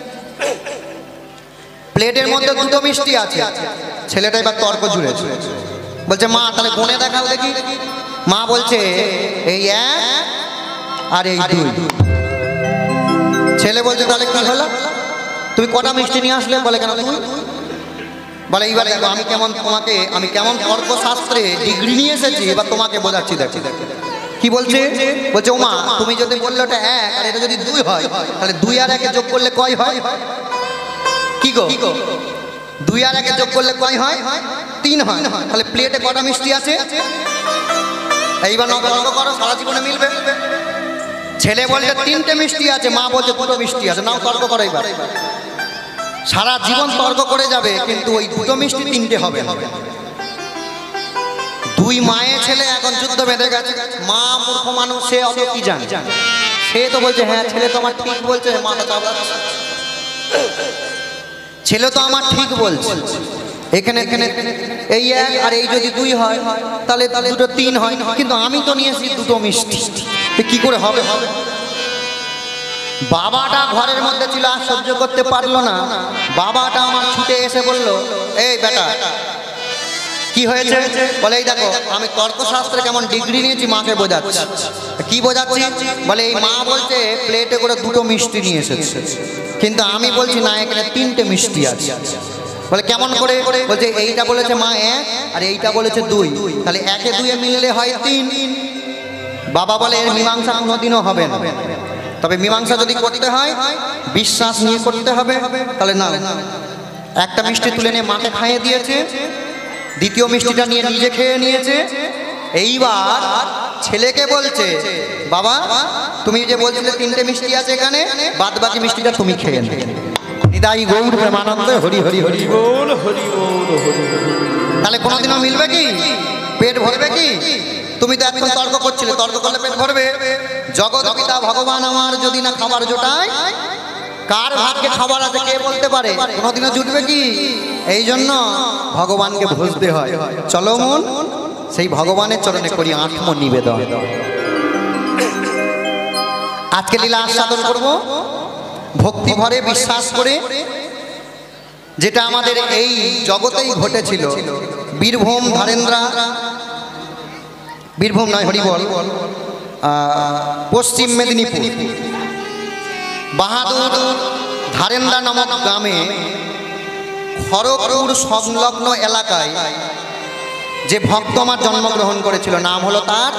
[SPEAKER 1] প্লেটের মধ্যে দুটো মিষ্টি আছে। ছেলেটা এবার তর্ক জুড়েছে, বলছে মা তাহলে গুনে দেখাও দেখি। মা বলছে এই এক আর এই দুই। ছেলে বলছে তাহলে কি হলো, তুমি কটা মিষ্টি নিয়ে আসলে? বলে কেন দুই। বলে এইবার দেখো আমি কেমন তোমাকে, আমি কেমন তর্কশাস্ত্রে ডিগ্রি নিয়ে এসেছি, এবার তোমাকে বোঝাচ্ছি। দেখো কি বলছে, বলছে ওমা তুমি যদি বললে ওটা এক আর এটা যদি দুই হয়, তাহলে দুই আর একে যোগ করলে কয় হয়? কি গো দুই আর একে যোগ করলে কয় হয়? তিন হয়। তাহলে প্লেটে কটা মিষ্টি আছে? এইবার তর্ক করো, সারা জীবনে মিলবে। ছেলে বলছে তিনটে মিষ্টি আছে, মা বলছে দুটো মিষ্টি আছে, নাও তর্ক করো। এবার সারা জীবন তর্ক করে যাবে, কিন্তু ওই দুটো মিষ্টি তিনটে হবে। দুই মায়ের ছেলে এখন যুদ্ধ বেঁধে গেছে। মা মূর্খ মানুষ, সে অত কি জানে, সে তো বলছে হ্যাঁ ছেলে তো আমার ঠিক বলছে। মাথা চাপড়াচ্ছে, ছেলে তো আমার ঠিক বলছে। এখানে এখানে এই এক আর এই যদি দুই হয় তাহলে তাহলে দুটো তিন হয়, কিন্তু আমি তো নিয়েছি দুটো মিষ্টি, কি করে হবে? হবে বাবাটা ঘরের মধ্যে ছিল, আর সহ্য করতে পারলো না। বাবাটা আমার ছুটে এসে বলল এই বেটা কি হয়েছে? বলে এই দেখো আমি তর্কশাস্ত্রে কেমন ডিগ্রি নিয়েছি, মাকে বোঝাচ্ছি। কি বোঝাচ্ছি? বলে এই মা বলছে প্লেটে করে দুটো মিষ্টি নিয়ে এসেছে, কিন্তু আমি বলছি না এখানে তিনটে মিষ্টি আছে। বলে কেমন করে? বলছে এইটা বলেছে মা এক আর এইটা বলেছে দুই, তাহলে একে দুয়ে মিললে হয় তিন। বাবা বলে এর মীমাংসা কোনোদিনও হবে না, তবে মীমাংসা যদি করতে হয় বিশ্বাস নিয়ে করতে হবে। তাহলে না, একটা মিষ্টি তুলে নিয়ে মাকে খাইয়ে দিয়েছে, দ্বিতীয় মিষ্টিটা নিয়ে নিজে খেয়ে নিয়েছে। এইবার ছেলেকে বলছে বাবা তুমি যে বলছিলে তিনটে মিষ্টি আছে এখানে, বাদ বাকি মিষ্টিটা তুমি খেয়ে নে। নিতাই গৌর প্রেমানন্দে হরি হরি হরি বল হরি বল হরি। তাহলে কোনোদিনও মিলবে কি? পেট ভরবে কি? তুমি তো এখন তর্ক করছিলে, তর্ক করলে পেট ভরবে? জগৎ পিতা ভগবান আমার যদি না খাবার জোটায়, কার ভাগ্যে খাবার আছে কে বলতে পারে? কোনোদিনও জুটবে কি? এই জন্য ভগবানকে বুঝতে হয়। চলো মন সেই ভগবানের চরণে করি আত্ম নিবেদন। আজকে লীলা আস্বাদন করব ভক্তি ভরে বিশ্বাস করে, যেটা আমাদের এই জগতেই ঘটেছিল। বীরভূম ধারেন্দ্রা, বীরভূম নয় হরিবল, পশ্চিম মেদিনীপুর বাহাদুর ধারেন্দ্রা নামক গ্রামে খড়গপুর সংলগ্ন এলাকায় যে ভক্ত আমার জন্মগ্রহণ করেছিল, নাম হলো তার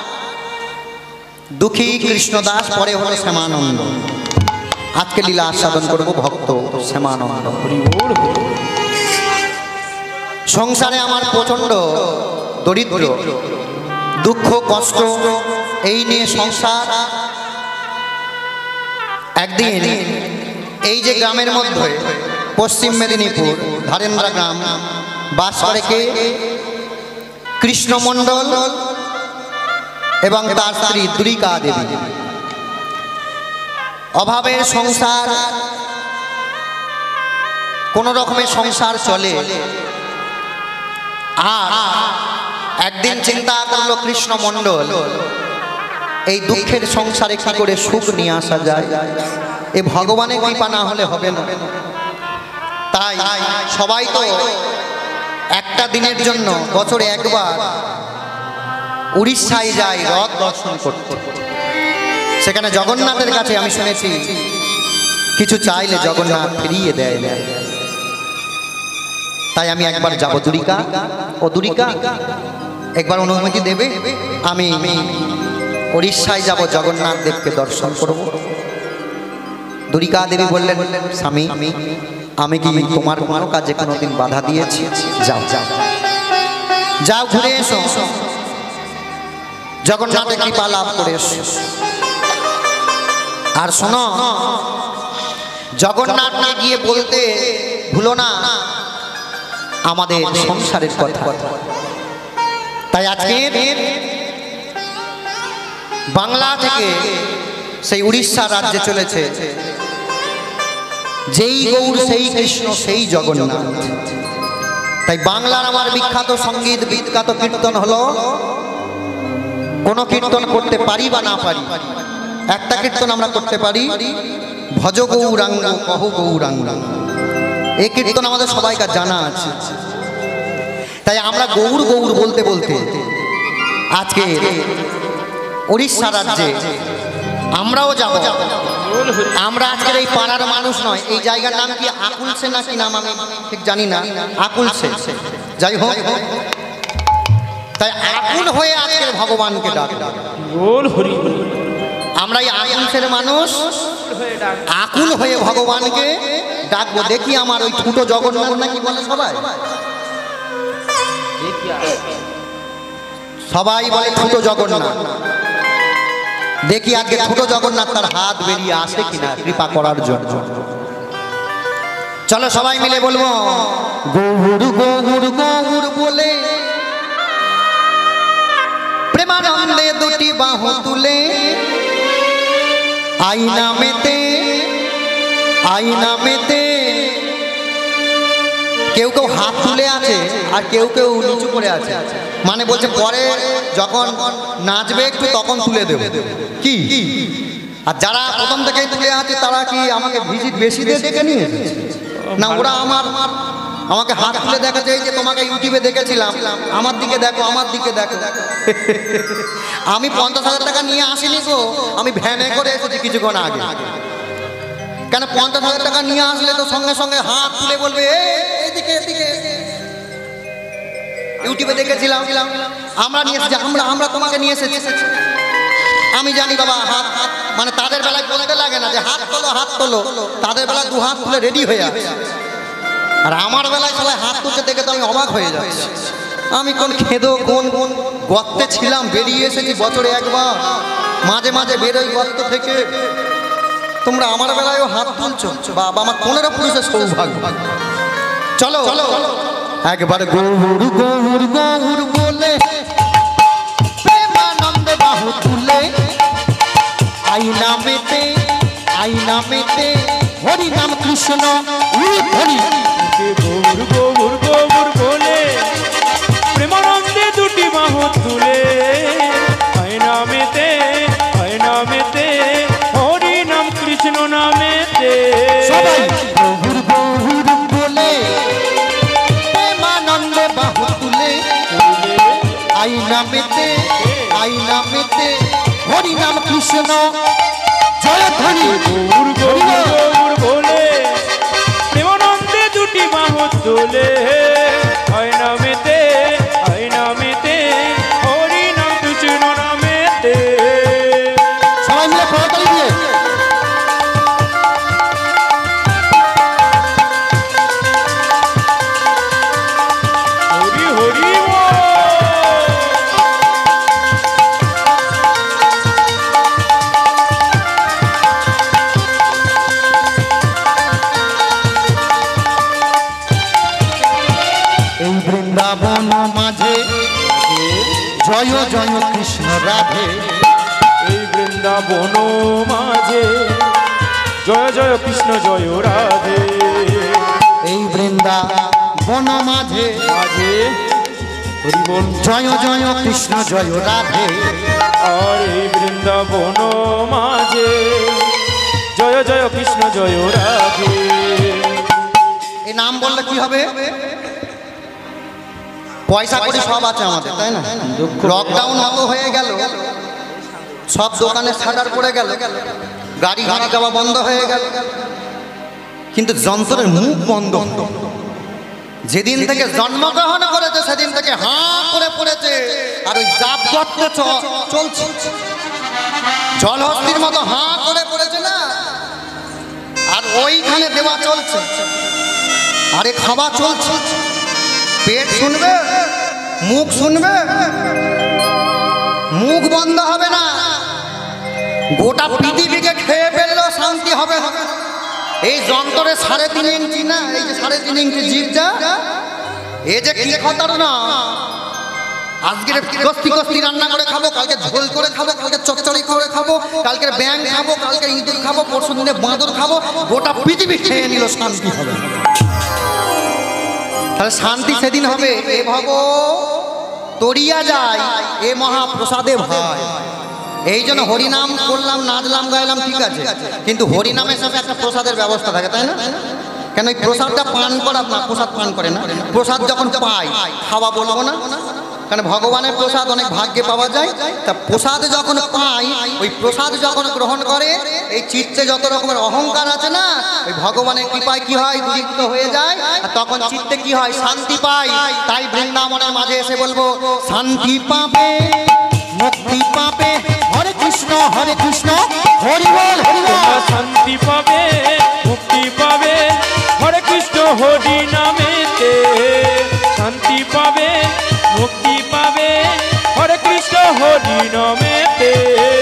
[SPEAKER 1] দুঃখী কৃষ্ণদাস, পরে হলো শ্যামানন্দ। আজকে লীলা আস্বাদন করব ভক্ত শ্যামানন্দ। সংসারে আমার প্রচন্ড দরিদ্র, দুঃখ কষ্ট এই নিয়ে সংসার। একদিন এই যে গ্রামের মধ্যে পশ্চিম মেদিনীপুর ধারেন্দ্রা গ্রাম বাস করে কে? কৃষ্ণমণ্ডল এবং তার স্ত্রী দুরিকা দেবী। অভাবের সংসার, কোন রকমের সংসার চলে। আর একদিন চিন্তা করলো কৃষ্ণমণ্ডল, এই দুঃখের সংসারে কি করে সুখ নিয়ে আসা যায়? এ ভগবানের কৃপা না হলে হবে না। তাই সবাই তো একটা দিনের জন্য বছরে একবার উড়িষ্যায় যায় রথ দর্শন করতে। সেখানে জগন্নাথের কাছে আমি শুনেছি কিছু চাইলে জগন্নাথ ফিরিয়ে দেয় না। তাই আমি একবার যাব। দুরিকা, ও দুরিকা একবার অনুমতি দেবে? আমি উড়িষ্যায় যাব, জগন্নাথ দেবকে দর্শন করব। দুরিকা দেবী বললেন স্বামী আমি কি তোমার কোনো কাজে কোনোদিন বাধা দিয়েছি? যাও যাও যাও ঘুরে এসো। জগন্নাথে কৃপা লাভ করে। আর শোনো, জগন্নাথকে গিয়ে বলতে ভুলো না আমাদের সংসারের কথা। তাই আজকে বাংলা থেকে সেই উড়িষ্যা রাজ্যে চলেছে যেই গৌর সেই কৃষ্ণ সেই জগন্নাথ। তাই বাংলার আমার বিখ্যাত সঙ্গীত বিখ্যাত কীর্তন হলো, কোন কীর্তন করতে পারি বা না পারি, একটা কীর্তন আমরা করতে পারি, ভজ গৌরাঙ্গ কহ গৌরাঙ্গ। এই কীর্তন আমাদের সবাইকার জানা আছে। তাই আমরা গৌর গৌর বলতে বলতে আজকে উড়িষ্যা রাজ্যে আমরাও যাব। আমরা আজকের এই পাড়ার মানুষ নয়, এই জায়গার নাম কি আকুলসে না কি নাম আমি ঠিক জানি না, আকুলসে যাই হোক। তাই আকুল হয়ে আজকের ভগবানকে ডাক। আমরা এই আকুলসের মানুষ, আকুল হয়ে ভগবানকে ডাকবো। দেখি আমার ওই ছোট জগন্নাথ নাকি বলে সবাই, সবাই বলে ছোট জগন্নাথ। দেখি আজকে ছোট জগন্নাথ তার হাত বেরিয়ে আসে কিনা কৃপা করার জন্য। চলো সবাই মিলে বলবো, গৌর গৌর গৌর বলে প্রেমানন্দে দুটি বাহু তুলে আইনা মেতে আইনা মেতে। কেউ কেউ হাত তুলে আছে আর কেউ কেউ নিচু করে আছে, মানে বলছে পরে যখন নাচবে একটু তখন তুলে দেব কি। আর যারা প্রথম থেকেই তুলে আছে তারা কি আমাকে ভিজিট বেশি দিয়ে ডেকে নিয়ে না, ওরা আমার আমাকে হাত তুলে দেখা যায় যে তোমাকে ইউটিউবে দেখেছিলাম, আমার দিকে দেখো আমার দিকে দেখো। আমি পঞ্চাশ হাজার টাকা নিয়ে আসিনি গো, আমি ভ্যানে করে এসেছি কিছুক্ষণ আগে। কেন পঞ্চাশ হাজার টাকা নিয়ে আসলে তো সঙ্গে সঙ্গে হাত তুলে বলবে এদিকে এদিকে। ইউটিউবে দেখেছিলাম, আমরা নিয়ে এসেছি, আমরা আমরা তোমাকে নিয়ে এসেছি। আমি জানি বাবা হাত হাত মানে তাদের বেলায় বলতে লাগে না যে হাত তোলো হাত তোলো, তাদের বেলায় দু হাত তুলে রেডি হয়ে আছে। আর আমার বেলায় সবাই হাত তুলতে দেখে তো আমি অবাক হয়ে যাচ্ছি। আমি কোন খেদো কোন কোন গর্তে ছিলাম, বেরিয়ে এসেছি বছরে একবার, মাঝে মাঝে বেরোই গর্ত থেকে। তোমরা আমার বেলায়ও হাত তুলছো, বাবা আমার পনেরো পুরুষের সৌভাগ্য। চলো একবার গৌর গৌর গৌর বলে প্রেমানন্দে বাহু তুলে আইনা মেতে আইনা মেতে হরি নাম কৃষ্ণ হরি।
[SPEAKER 2] গৌর গৌর গৌর বলে প্রেমানন্দে দুটি বাহু তুলে আইনা মেতে আইনা মেতে হরি নাম কৃষ্ণ নামেতে।
[SPEAKER 1] সবাই গৌর গৌর বলে প্রেমানন্দে বাহু তুলে আইনা মেতে আইনা মেতে হরি নাম কৃষ্ণ জয় ধ্বনি।
[SPEAKER 2] গৌর গৌর গৌর বলে প্রেমানন্দে দুটি বাহু তুলে আইনা মেতে আইনা মেতে হরি নাম কৃষ্ণ নামেতে।
[SPEAKER 1] সবাই মিলে করতালি দিয়ে
[SPEAKER 2] হরি হরি
[SPEAKER 1] এই বৃন্দাবন মাঝে জয় জয় কৃষ্ণ রাধে।
[SPEAKER 2] এই বৃন্দাবন মাঝে জয় জয় কৃষ্ণ জয় রাধে।
[SPEAKER 1] এই বৃন্দাবন মাঝে
[SPEAKER 2] মাঝে হরি বল
[SPEAKER 1] জয় জয় কৃষ্ণ জয় রাধে।
[SPEAKER 2] আর এই বৃন্দাবন মাঝে জয় জয় কৃষ্ণ জয় রাধে।
[SPEAKER 1] এই নাম বললে কি হবে? পয়সা করি সব আছে আমাদের, তাই না? লকডাউন অত হয়ে গেল, সব দোকানে শাটার পড়ে গেল, গাড়ি ঘাড়ি যাওয়া বন্ধ হয়ে গেল, কিন্তু যন্ত্রের মুখ বন্ধ। যেদিন থেকে জন্মগ্রহণ করেছে সেদিন থেকে হাঁ করে পড়েছে, আর ওই জাপ করতে চলছে, জলহস্তির মতো হাঁ করে পড়েছে না, আর ওইখানে দেওয়া চলছে, আরে খাওয়া চলছে। পেট শুনবে, মুখ শুনবে, মুখ মুখ বন্ধ হবে না, গোটা পৃথিবীকে খেয়ে ফেললেও শান্তি হবে না। এই যন্ত্রের সাড়ে তিন ইঞ্চি না, এই যে সাড়ে তিন ইঞ্চি জীবটা, এ যে কি খতর না। আজকে কস্তি কস্তি রান্না করে খাবো, কালকে ঝোল করে খাবো, কালকে চচ্চড়ি করে খাবো, কালকে ব্যাং খাবো, কালকে ইঁদুর খাবো, পরশু দিনে বাঁদর খাবো, গোটা পৃথিবী খেয়ে নিল, শান্তি হবে। তাহলে শান্তি সেদিন হবে। এ ভব তরিয়া যায় এ মহাপ্রসাদে ভাই। এই জন্য হরিনাম করলাম, নাচলাম, গাইলাম, ঠিক আছে, কিন্তু হরিনামের সাথে একটা প্রসাদের ব্যবস্থা থাকে, তাই না? কেন এই প্রসাদটা পান করা না, প্রসাদ পান করে না, প্রসাদ যখন পাই খাওয়া বলবো না, কারণ ভগবানের প্রসাদ অনেক ভাগ্যে পাওয়া যায়। তা প্রসাদ যখন পাই, ওই প্রসাদ যখন গ্রহণ করে এই চিত্তে যত রকমের অহংকার আছে না, ওই ভগবানের কৃপায় কি হয়, দূরীভূত হয়ে যায়, আর তখন চিত্তে কি হয়, শান্তি পাই। তাই বৃন্দাবনের মাঝে এসে বলবো, শান্তি পাবে, মুক্তি পাবে, হরে কৃষ্ণ হরে কৃষ্ণ, হরি বল হরি বল।
[SPEAKER 2] শান্তি পাবে, মুক্তি পাবে, হরে কৃষ্ণ হরি নামেতে। শান্তি পাবে, মুক্তি পাবে, হরে কৃষ্ণ হরি নামেতে।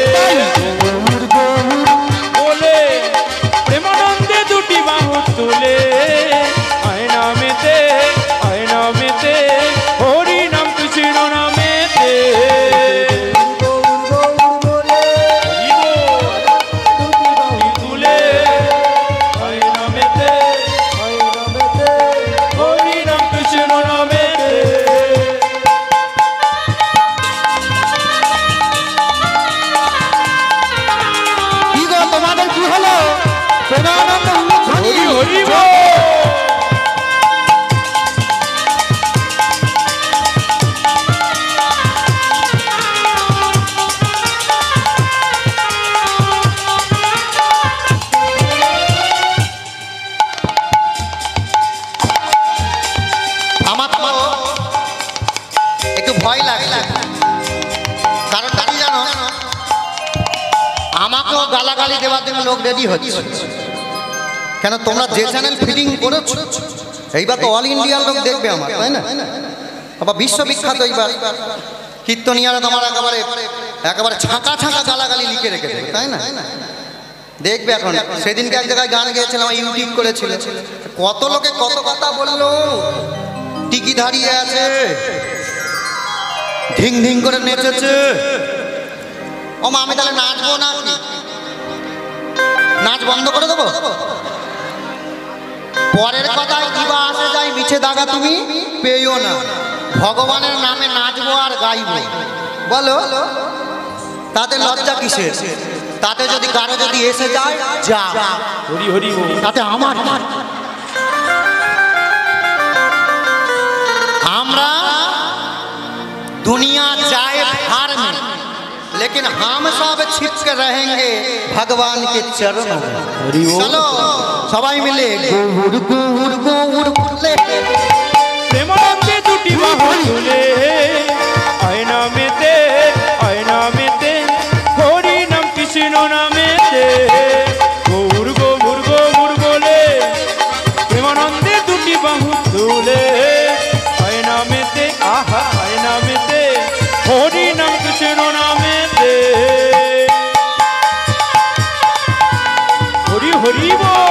[SPEAKER 2] বলে প্রেমানন্দে দুটি বাহু তুলে, আয় নামেতে, আয় নামেতে, হরি নাম কৃষ্ণ নামেতে।
[SPEAKER 1] আমাকেও গালাগালি দেওয়ার জন্য লোক রেডি হচ্ছে, কেন তোমরা যে চ্যানেল ফিডিং করেছো, এইবার তো অল ইন্ডিয়ার লোক দেখবে আমার, তাই না? আবার বিশ্ববিখ্যাত এইবার কীর্তনিয়ারা তোমার একেবারে একেবারে ছাঁকা ছাঁকা গালাগালি লিখে রেখে দেবে, তাই না? দেখবে এখন। সেদিনকে এক জায়গায় গান গেয়েছিলাম, ইউটিউব করেছিল, কত লোকে কত কথা বললো, টিকি দাঁড়িয়ে আছে, ধিং ধিং করে নেচেছে। ও মা, আমি তাহলে নাচবো না, নাচ বন্ধ করে দেবো? পরের কথায় দিবা আসে যায়, মিছে দাগা তুমি পেয়েও না। ভগবানের নামে নাচবো আর গাইবো, বলো তাতে লজ্জা কিসের? তাতে যদি কারো যদি এসে যায়, যা
[SPEAKER 2] হরি হরি বল,
[SPEAKER 1] তাতে আমার। আমরা दुनिया जाए भार में, लेकिन हम सब छिप के रहेंगे भगवान के चरणों में। चलो सबाई मिले गौर गौर गौर बोले,
[SPEAKER 2] प्रेमानंदे दुटी बाहु तुले, आयना में ते, आयना में ते, हरि नाम कृष्ण नामेते। गौर गौर गौर बोले, प्रेमानंदे दुटी बाहु तुले, आयना में ते, आहा आयना में ते, हरि नाम कृष्ण नामेते। हरि हरि बोल।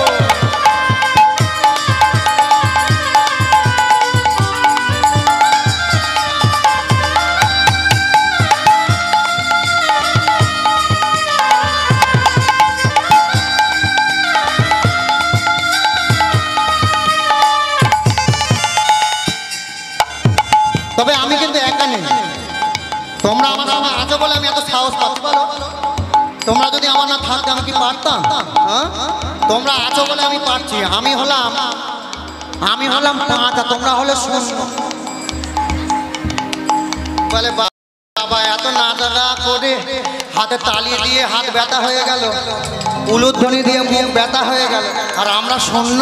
[SPEAKER 1] তবে আমি কিন্তু একা নেই, তোমরা আমার সঙ্গে আছো বলে আমি এত সাহস পাচ্ছি। বলো তোমরা যদি আমার না থাকতে আমি কি পারতাম? হ্যাঁ, তোমরা আছো বলে আমি পারছি। আমি হলাম আমি হলাম পাঁচ, তোমরা হলে শূন্য। বলে বাবা এত নাচা করে হাতে তালি দিয়ে হাত ব্যথা হয়ে গেল, উলুধ্বনি দিয়ে মুখ ব্যথা হয়ে গেল, আর আমরা শূন্য।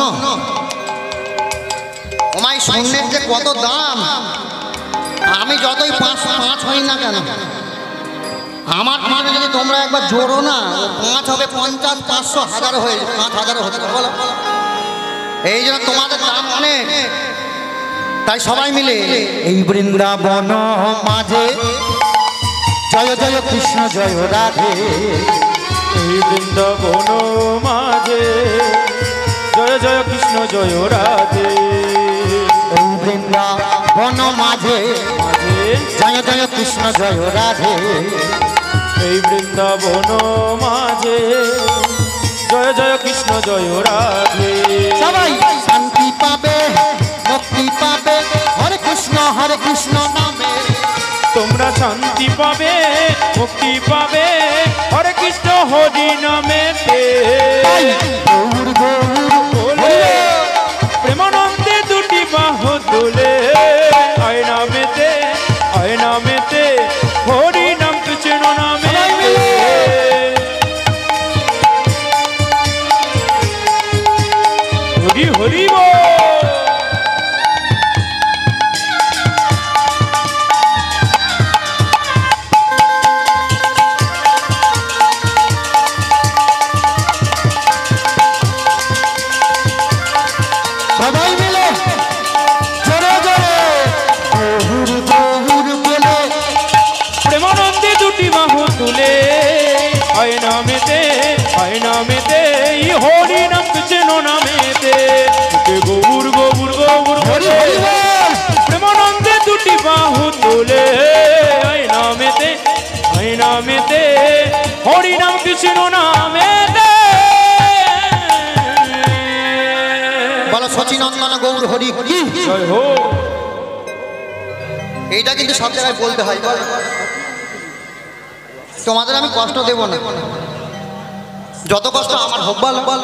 [SPEAKER 1] ওমাই শূন্যের যে কত দাম, আমি যতই পাঁচ পাঁচ হই না কেন, আমার মানে যদি তোমরা একবার জোড়ো না, পাঁচ হবে পঞ্চাশ, পাঁচশো, হাজার হয়ে পাঁচ হাজার হতে বলো। এই জন্য তোমাদের দাম অনেক। তাই সবাই মিলে এই বৃন্দাবন মাঝে জয় জয় কৃষ্ণ জয় রাধে
[SPEAKER 2] এই বৃন্দাবন মাঝে জয় জয় কৃষ্ণ জয় রাধে
[SPEAKER 1] এই বৃন্দাবন মাঝে
[SPEAKER 2] মাঝে
[SPEAKER 1] জয় জয় কৃষ্ণ জয় রাধে
[SPEAKER 2] এই বৃন্দাবন মাঝে জয় জয় কৃষ্ণ জয় রাধে
[SPEAKER 1] সবাই শান্তি পাবে মুক্তি পাবে হরে কৃষ্ণ হরে কৃষ্ণ নামে
[SPEAKER 2] তোমরা শান্তি পাবে মুক্তি পাবে হরে কৃষ্ণ হরি নামেতে
[SPEAKER 1] গৌর গৌর
[SPEAKER 2] বলে প্রেমানন্দে দুটি বাহু তোলে আয় নামেতে আয় নামেতে হরি নাম কৃষ্ণ নামেতে হরি হরি বল
[SPEAKER 1] সবাই মিলে জোরে জোরে গৌর গৌর বলে
[SPEAKER 2] প্রেমানন্দে দুটি বাহু তুলে আয় নামেতে আয় নামেতে ই হরি নাম কৃষ্ণ নামেতে কে গৌর গৌর গৌর
[SPEAKER 1] হরি
[SPEAKER 2] বলে
[SPEAKER 1] হরি বল
[SPEAKER 2] প্রেমানন্দে দুটি বাহু তুলে আয় নামেতে আয় নামেতে হরি নাম কৃষ্ণ নামেতে
[SPEAKER 1] বলো সচিনন্দন গৌর হরি হরি
[SPEAKER 2] জয় হো
[SPEAKER 1] এইটা কিন্তু সব জায়গায় বলতে হয় বল। তোমাদের আমি কষ্ট দেব না, যত কষ্ট আমার হোক বল বল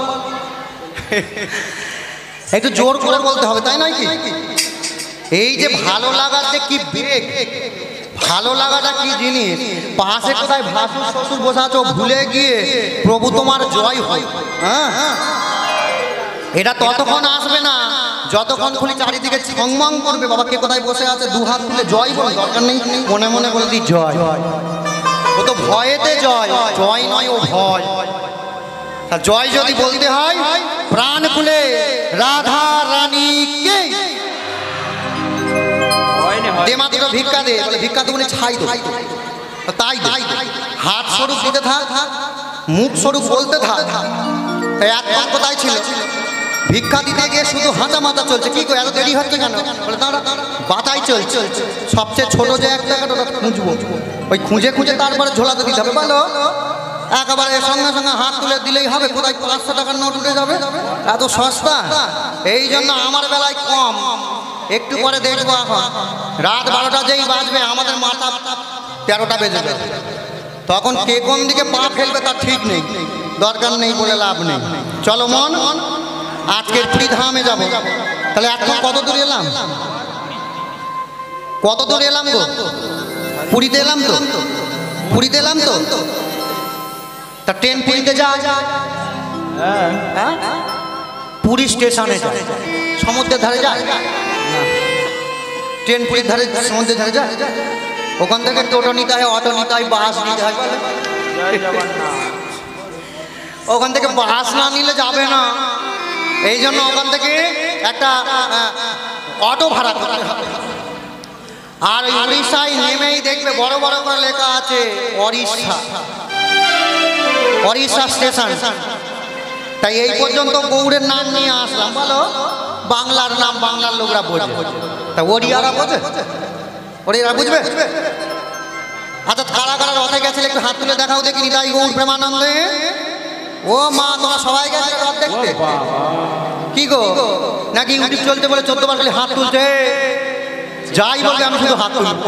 [SPEAKER 1] একটু জোর করে বলতে হবে, তাই নয় কি? এই যে ভালো লাগার যে কি বেগ, ভালো লাগাটা কি জিনিস, পাশে কোথায় ভাসুর শ্বশুর বসে আছো ভুলে গিয়ে প্রভু তোমার জয় হয়, হ্যাঁ এটা ততক্ষণ আসবে না যতক্ষণ খুলি চারিদিকে ছংমং করবে, বাবা কে কোথায় বসে আছে দু হাত তুলে জয় বল, দরকার নেই মনে মনে বলে দি জয়, ও তো ভয়েতে জয়, জয় নয় ও ভয়। তা জয় যদি বলতে হয় প্রাণ খুলে রাধা রানী কে দে মাত্র ভিক্ষা দে, বলে ভিক্ষা তুমি ছাই দো, তাই হাত স্বরূপ দিতে থাক, মুখ স্বরূপ বলতে থাক। এক পা কোথায় ছিল, ভিক্ষা দিতে গিয়ে শুধু হাঁটা মাথা চলছে, কি করে এত দেরি হচ্ছে কেন, বলে দাঁড়া বাতাই চলছে, সবচেয়ে ছোট যে একটা ওটা খুঁজবো, ওই খুঁজে খুঁজে তারপরে ঝোলাতে দিতে হবে, বলো একেবারে সঙ্গে সঙ্গে হাত তুলে দিলেই হবে, কোথায় পাঁচশো টাকার নোট উঠে যাবে, এত সস্তা। এই জন্য আমার বেলায় কম, একটু পরে দেখবো এখন রাত বারোটা যেই বাজবে আমাদের মাথা তেরোটা বেজে যাবে, তখন কে কোন দিকে পা ফেলবে তার ঠিক নেই, দরকার নেই বলে লাভ নেই। চলো মন আজকের ত্রিধামে যাবো, তাহলে এখন কত দূর এলাম, কত দূর এলাম গো, পুরীতে এলাম তো, পুরীতে এলাম তো, তা ট্রেন পুরীতে যা, পুরী স্টেশনে যায়, সমুদ্রের ধারে যায়, ট্রেন পুরীর ধারে সমুদ্রের ধারে যায়, ওখান থেকে টোটো নিতে হয়, অটো নিতে হয়, বাস নিতে হয়, ওখান থেকে বাস না নিলে যাবে না, এই জন্য ওখান থেকে একটা অটো ভাড়া করতে হবে। আর ওই উড়িষ্যায় নেমেই দেখবে বড় বড় করে লেখা আছে ওড়িশা, ওড়িশা স্টেশন। তাই এই পর্যন্ত গৌড়ের নাম নিয়ে আসলাম, বলো বাংলার নাম বাংলার লোকরা বোঝে, তা ওড়িয়ারা বোঝে, ওড়িয়ারা বুঝবে। আচ্ছা কারা কারা রথে গেছিলে একটু হাত তুলে দেখাও দেখি, নিতাই গৌর প্রেমানন্দে। ও মা তোমরা সবাই গেছে রথ দেখতে, কি গো নাকি ইউটিউব চলতে বলে চোদ্দ বার খালি হাত তুলছে, যাই বলবে আমি শুধু হাত তুলব।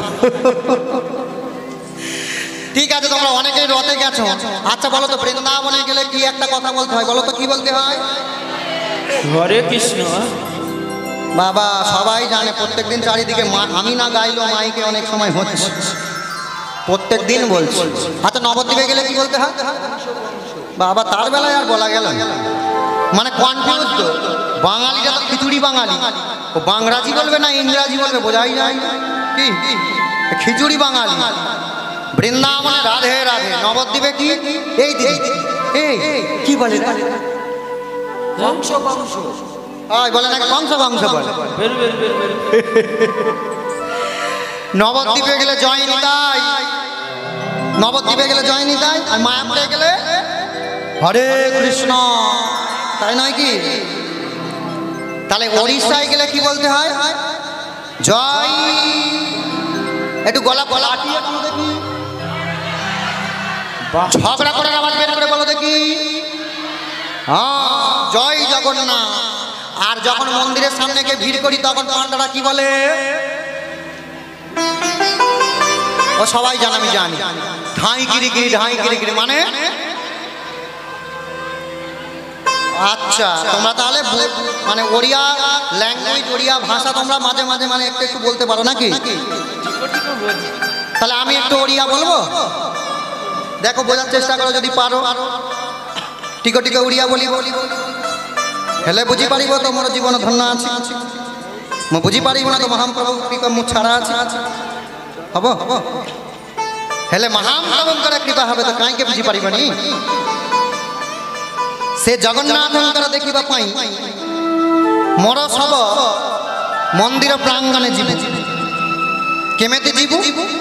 [SPEAKER 1] ঠিক আছে তোমরা অনেকেই রথে গেছো, আচ্ছা বলো তো বৃন্দাবনে গেলে কি একটা কথা বলতে হয়, বলো তো কি বলতে হয়?
[SPEAKER 2] হরে কৃষ্ণ।
[SPEAKER 1] বাবা সবাই জানে, প্রত্যেকদিন চারিদিকে আমি না গাইলেও মাইকে অনেক সময় হচ্ছে, প্রত্যেক দিন বলছি। আচ্ছা নবদ্বীপে গেলে কি বলতে হয়? বাবা তার বেলায় আর বলা গেল, মানে কনফিউজ তো, বাঙালিটা তো খিচুড়ি বাঙালি, ও বাংরাজি বলবে না ইংরাজি বলবে বোঝাই যায়, কি খিচুড়ি বাঙালি। বৃন্দাবনে রাধে রাধে, নবদ্বীপে কি এই দিদি এই কি বলে
[SPEAKER 2] বংশ বংশ
[SPEAKER 1] বলে নাকি বংশ বংশ বলে। নবদ্বীপে গেলে জয় নিতাই, নবদ্বীপে গেলে জয় নিতাই, আর মায়াপুরে গেলে হরে কৃষ্ণ, তাই নয় কি? তাহলে ওড়িশায় গেলে কি বলতে হয়? জয়। একটু গলা গলা আটিয়ে বলো দেখি, ঝগড়া করে আওয়াজ বের করে বলো দেখি, হ্যাঁ জয় জগন্নাথ। আর যখন মন্দিরের সামনে গিয়ে ভিড় করি তখন পান্ডারা কি বলে? ও সবাই জান, আমি জানি, ঢাই গিরি গিরি ঢাই গিরি গিরি মানে। আচ্ছা, তোমরা তাহলে মানে ওড়িয়া ল্যাঙ্গুয়েজ, ওড়িয়া ভাষা তোমরা মাঝে মাঝে মানে একটু একটু বলতে পারো নাকি? তাহলে আমি একটু ওড়িয়া বলবো, দেখো বোঝার চেষ্টা করো যদি পারো। টিকো টিকো উড়িয়া বলি বলি হেলে বুঝি পারিব তো মোর জীবন ধন্য আছে, মু বুঝি পারিব না তো মহাপ্রভু কৃপা মু ছাড়া আছে। হব হব হেলে মহাপ্রভুঙ্কর কৃপা হবে তো কাইকে বুঝি পারিবনি? সে জগন্নাথঙ্কর দেখিবা পাই মোর সব মন্দির প্রাঙ্গণে ଯିବୁ। কেমেতে ଯିବୁ?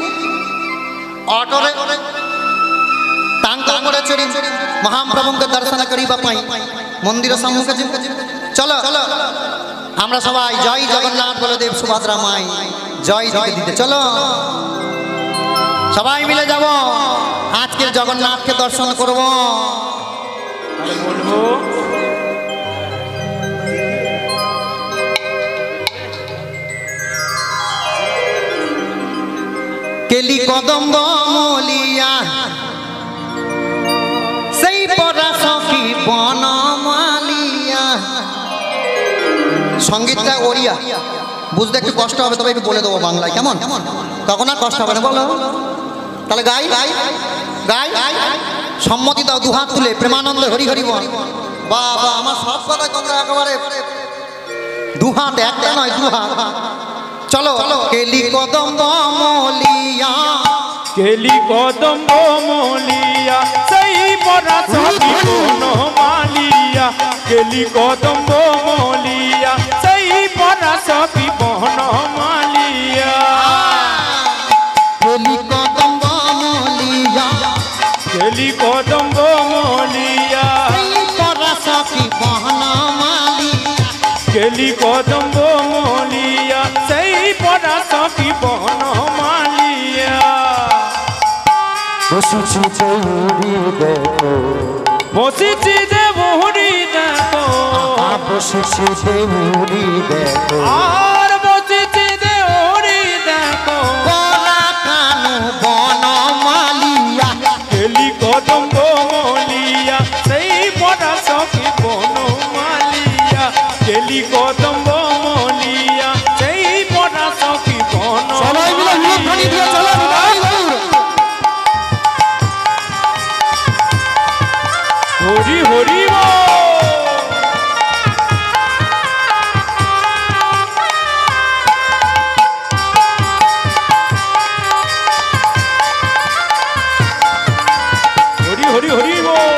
[SPEAKER 1] অটোরে তাঙ্ক করে চড়ি মহাপ্রভুঙ্ক দর্শন করিবা পাই মন্দির সম্মুখে ଯିବୁ। চলো আমরা সবাই জয় জগন্নাথ বলদেব সুভদ্রা মাই জয় দিতে দিতে চলো সবাই মিলে যাব, আজকের জগন্নাথকে দর্শন করব।
[SPEAKER 2] বলবো
[SPEAKER 1] কেলি কদম্ব মলিয়া সেই পরা সখী বনমালিয়া। সঙ্গীতটা ওড়িয়া, বুঝতে একটু কষ্ট হবে, তবে একটু বলে দেবো বাংলায়, কেমন? তখন আর কষ্ট হবে না, বলো তাহলে। গাই গাই গাই সম্মতি দাও, দুহাত তুলে প্রেমানন্দ হরি হরি বল। বাবা আমার সব কথা তোমরা একেবারে দুহাত, একটা নয় দুহাত। চলো কেলি কদম্ব মলিয়া,
[SPEAKER 2] কেলি কদম্ব মলিয়া সেই পরা সখী বনমালিয়া, কেলি কদম্ব মলিয়া সেই পরা সখী বনমালিয়া।
[SPEAKER 1] কেলি কদম্ব মলিয়া,
[SPEAKER 2] কেলি কদম্ব মলিয়া
[SPEAKER 1] সেই পরা সখী বনমালিয়া,
[SPEAKER 2] কেলি কদম্ব মলিয়া সেই পরা সখী বনমালিয়া।
[SPEAKER 3] বসেছি দেউরি দেখো,
[SPEAKER 2] বসেছি দেবহুরি দেখো,
[SPEAKER 3] বসেছি দেউরি দেখো,
[SPEAKER 2] আর বসেছি দেউরি দেখো।
[SPEAKER 1] কলা কানু বনমালিয়া,
[SPEAKER 2] কেলি কদম্ব মলিয়া সেই পরা সখী বনমালিয়া, কেলি কদম্ব মলিয়া সেই পরা সখী বনমালিয়া। হরি হরি হরি হরি হরি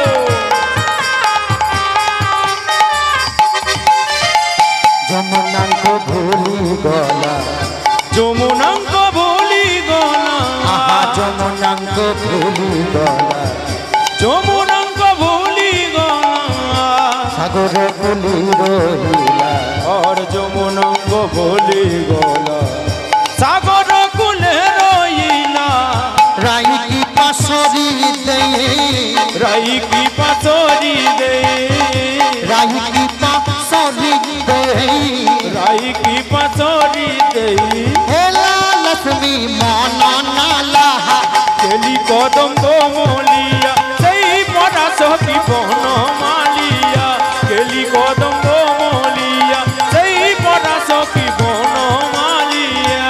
[SPEAKER 3] যমুনাঙ্ক ভুলি গলা,
[SPEAKER 2] যমুনাঙ্ক ভুলি গলা,
[SPEAKER 3] আহা যমুনাঙ্ক ভুলি গলা,
[SPEAKER 2] যমুনাঙ্ক ভুলি গলা,
[SPEAKER 3] সাগরে ভুলি রহিলা,
[SPEAKER 2] আর যমুনাঙ্ক ভুলি গলা, সাগর কুলে রইলা।
[SPEAKER 1] রাই কি পাশরি দেই,
[SPEAKER 2] রাই কি পাথরি দে,
[SPEAKER 1] রাই কি পাশরি দেই,
[SPEAKER 2] রাই কি পাথরি দে।
[SPEAKER 1] হেলা লক্ষ্মী মন নালা,
[SPEAKER 2] কেলি কদম্ব মলিয়া সেই পরা সখী বনমালিয়া, কেলি কদম্ব মলিয়া সেই পরা সখী বনমালিয়া।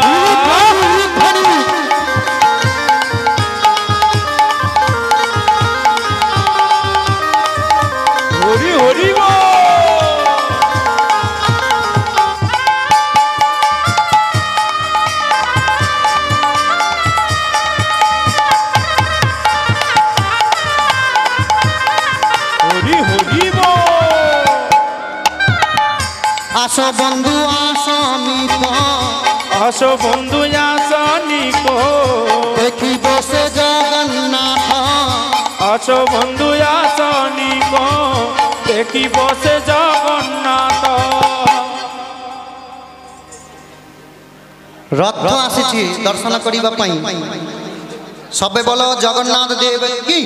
[SPEAKER 2] হরি হরি বল। হরি হরি বল।
[SPEAKER 1] আসো বন্ধু আসো মিত,
[SPEAKER 2] আসো বন্ধু আসনিকো,
[SPEAKER 1] দেখি বসে জগন্নাথ
[SPEAKER 2] আসো বন্ধু আসো নিক দেখি বসে জগন্নাথ।
[SPEAKER 1] রথ আসিছি দর্শন করিবা পাই সবে বলো জগন্নাথ দেব কি।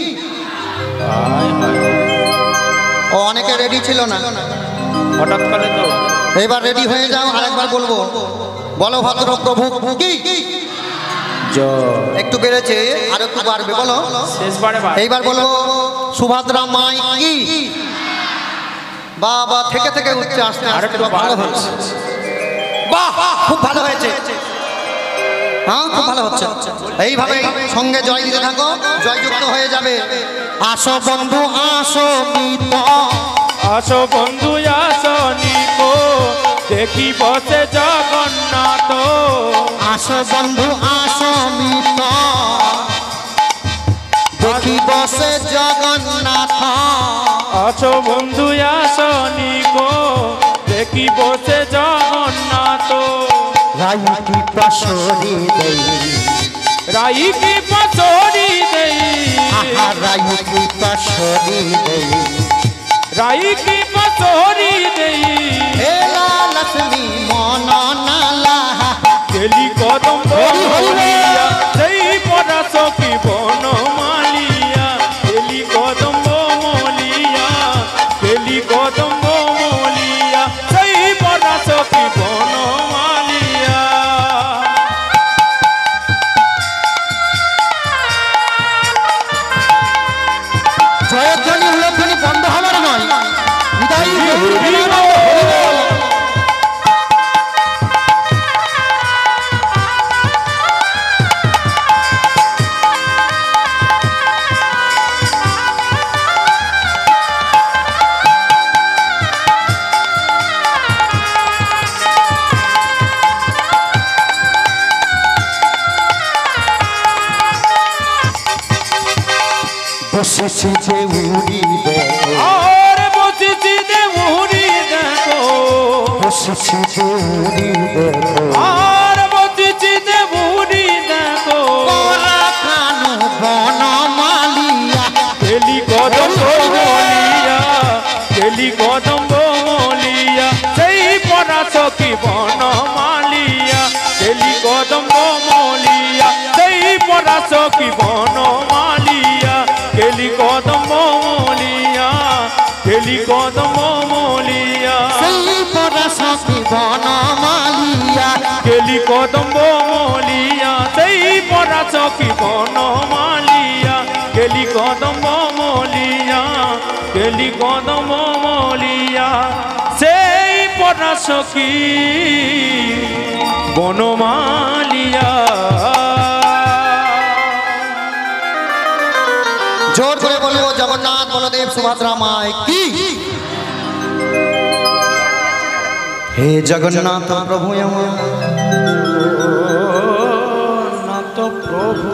[SPEAKER 1] ও অনেকে রেডি ছিল না,
[SPEAKER 2] হঠাৎ করে তো
[SPEAKER 1] এবার রেডি হয়ে যাও। আরেকবার বলবো, বলো ভদ্র প্রভু কি। একটু বেড়েছে আর একটু বাড়বে, বলো
[SPEAKER 2] শেষবারে
[SPEAKER 1] এইবার বলবো সুভদ্রা মাই কি। বাবা থেকে থেকে উঠছে আসতে
[SPEAKER 2] আর
[SPEAKER 1] আসতে
[SPEAKER 2] একটু
[SPEAKER 1] ভালো হচ্ছে। বাহ খুব ভালো হয়েছে, হ্যাঁ খুব ভালো হচ্ছে। এইভাবে সঙ্গে জয় দিতে থাকো, জয়যুক্ত হয়ে যাবে। আসো বন্ধু আসো মিত,
[SPEAKER 2] আসো বন্ধু আসো নিক দেখি বসে জগন্নাথ।
[SPEAKER 1] আসো বন্ধু আসো মিত দেখি বসে জগন্নাথ।
[SPEAKER 2] আসো বন্ধু আসো নিক দেখি বসে জগন্নাথ।
[SPEAKER 3] রাই কি পাশরি দেই,
[SPEAKER 2] রাই কি পাচরি দেই,
[SPEAKER 3] আহা রাই কি পাশরি দেই,
[SPEAKER 2] রাই কি পাচরি দেই।
[SPEAKER 1] এলা লক্ষ্মী মন নালা
[SPEAKER 2] গেলি কদম বলিয়া সেই পরাস কি বন মালিয়া। গেলি কদম মলিয়া, গেলি কদম মলিয়া সেই পরাস কি বন মালিয়া।
[SPEAKER 1] জয়ধ্বনি হুলধ্বনি বন্ধ হবার নয়। বিদায়ী
[SPEAKER 3] বসেছি যে উড়ি দেখো,
[SPEAKER 2] আর বসেছি দেউরি দেখো,
[SPEAKER 3] বসেছি যে উড়ি দেখো,
[SPEAKER 2] আর বসেছি দেউরি দেখো।
[SPEAKER 1] কানু বন মালিয়া
[SPEAKER 2] গেলি কদম মলিয়া, গেলি কদম মলিয়া সেই পরাস কি বন মালিয়া। গেলি কদম মলিয়া সেই পরাস কি বন মালিয়া। গেলি কদম মলিয়া, গেলি কদম মলিয়া,
[SPEAKER 1] সেই পরাশক্তি বন মালিয়া।
[SPEAKER 2] গেলি কদম মলিয়া সেই পরাস কি বন মালিয়া। গেলি কদম মলিয়া, গেলি কদম মলিয়া সেই পরাস কি বনমালিয়া।
[SPEAKER 1] জোর করে বলবো জগন্নাথ বলদেব সুভদ্রা মাই কি। হে জগন্নাথ প্রভু আমার,
[SPEAKER 2] নাথ প্রভু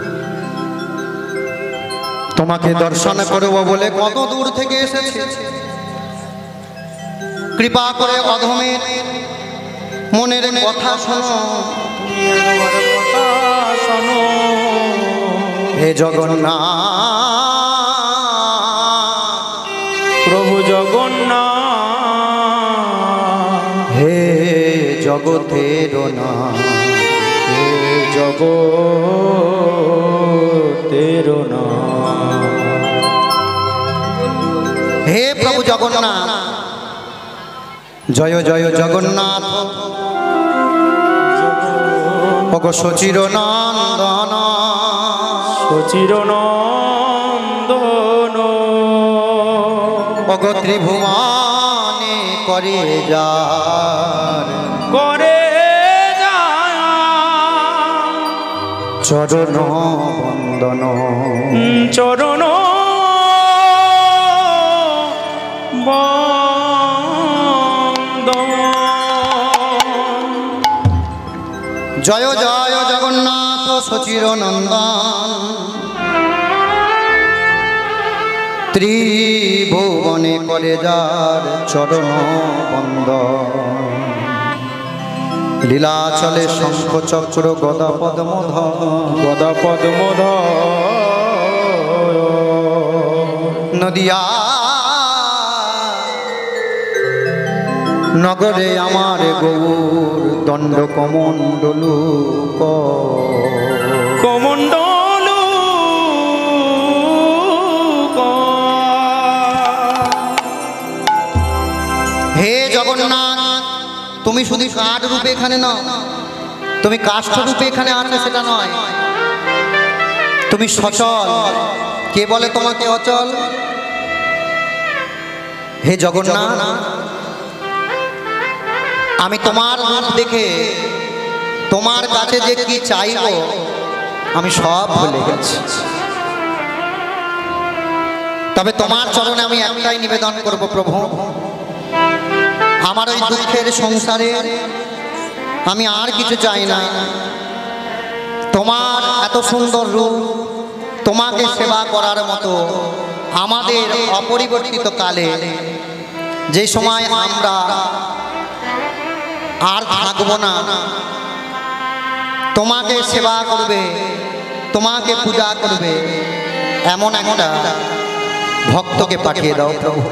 [SPEAKER 1] তোমাকে দর্শন করব বলে কত দূর থেকে এসেছি। কৃপা করে অধমের মনের কথা শোনো।
[SPEAKER 2] কথা শোনো।
[SPEAKER 1] হে জগন্নাথ
[SPEAKER 2] প্রভু জগন্নাথ,
[SPEAKER 1] হে জগতের নাথ,
[SPEAKER 2] হে জগতের নাথ।
[SPEAKER 1] হে প্রভু জগন্নাথ, জয় জয় জগন্নাথ ওগো সচির নন্দন,
[SPEAKER 2] সচির নন্দন,
[SPEAKER 1] ওগো ত্রিভুবনে করে যার
[SPEAKER 2] করে যায়
[SPEAKER 1] চরণ বন্দন।
[SPEAKER 2] চরণ বন্দন।
[SPEAKER 1] জয় জয় জগন্নাথ সচির নন্দন, ত্রিভুবনে করে যার চরণ বন্দন। লীলাচলে শঙ্খ চক্র গদা পদ্মধর,
[SPEAKER 2] গদা পদ্মধর
[SPEAKER 1] নদিয়া নগরে আমার গৌর দণ্ড কমণ্ডলু
[SPEAKER 2] কমণ্ডলু
[SPEAKER 1] হে জগন্নাথ, তুমি শুধু কাঠ রূপে এখানে নও, তুমি কাষ্ঠ রূপে এখানে আছো সেটা নয়, তুমি সচল। কে বলে তোমাকে অচল? হে জগন্নাথ, আমি তোমার রূপ দেখে তোমার কাছে যে কি চাইব আমি সব ভুলে গেছি। তবে তোমার চরণে আমি একটাই নিবেদন করব, প্রভু, আমার ওই দুঃখের সংসারে আমি আর কিছু চাই না। তোমার এত সুন্দর রূপ, তোমাকে সেবা করার মতো আমাদের অপরিবর্তিত কালে যে সময় আমরা আর থাকবো না, তোমাকে সেবা করবে, তোমাকে পূজা করবে এমন একটা ভক্তকে পাঠিয়ে দাও প্রভু।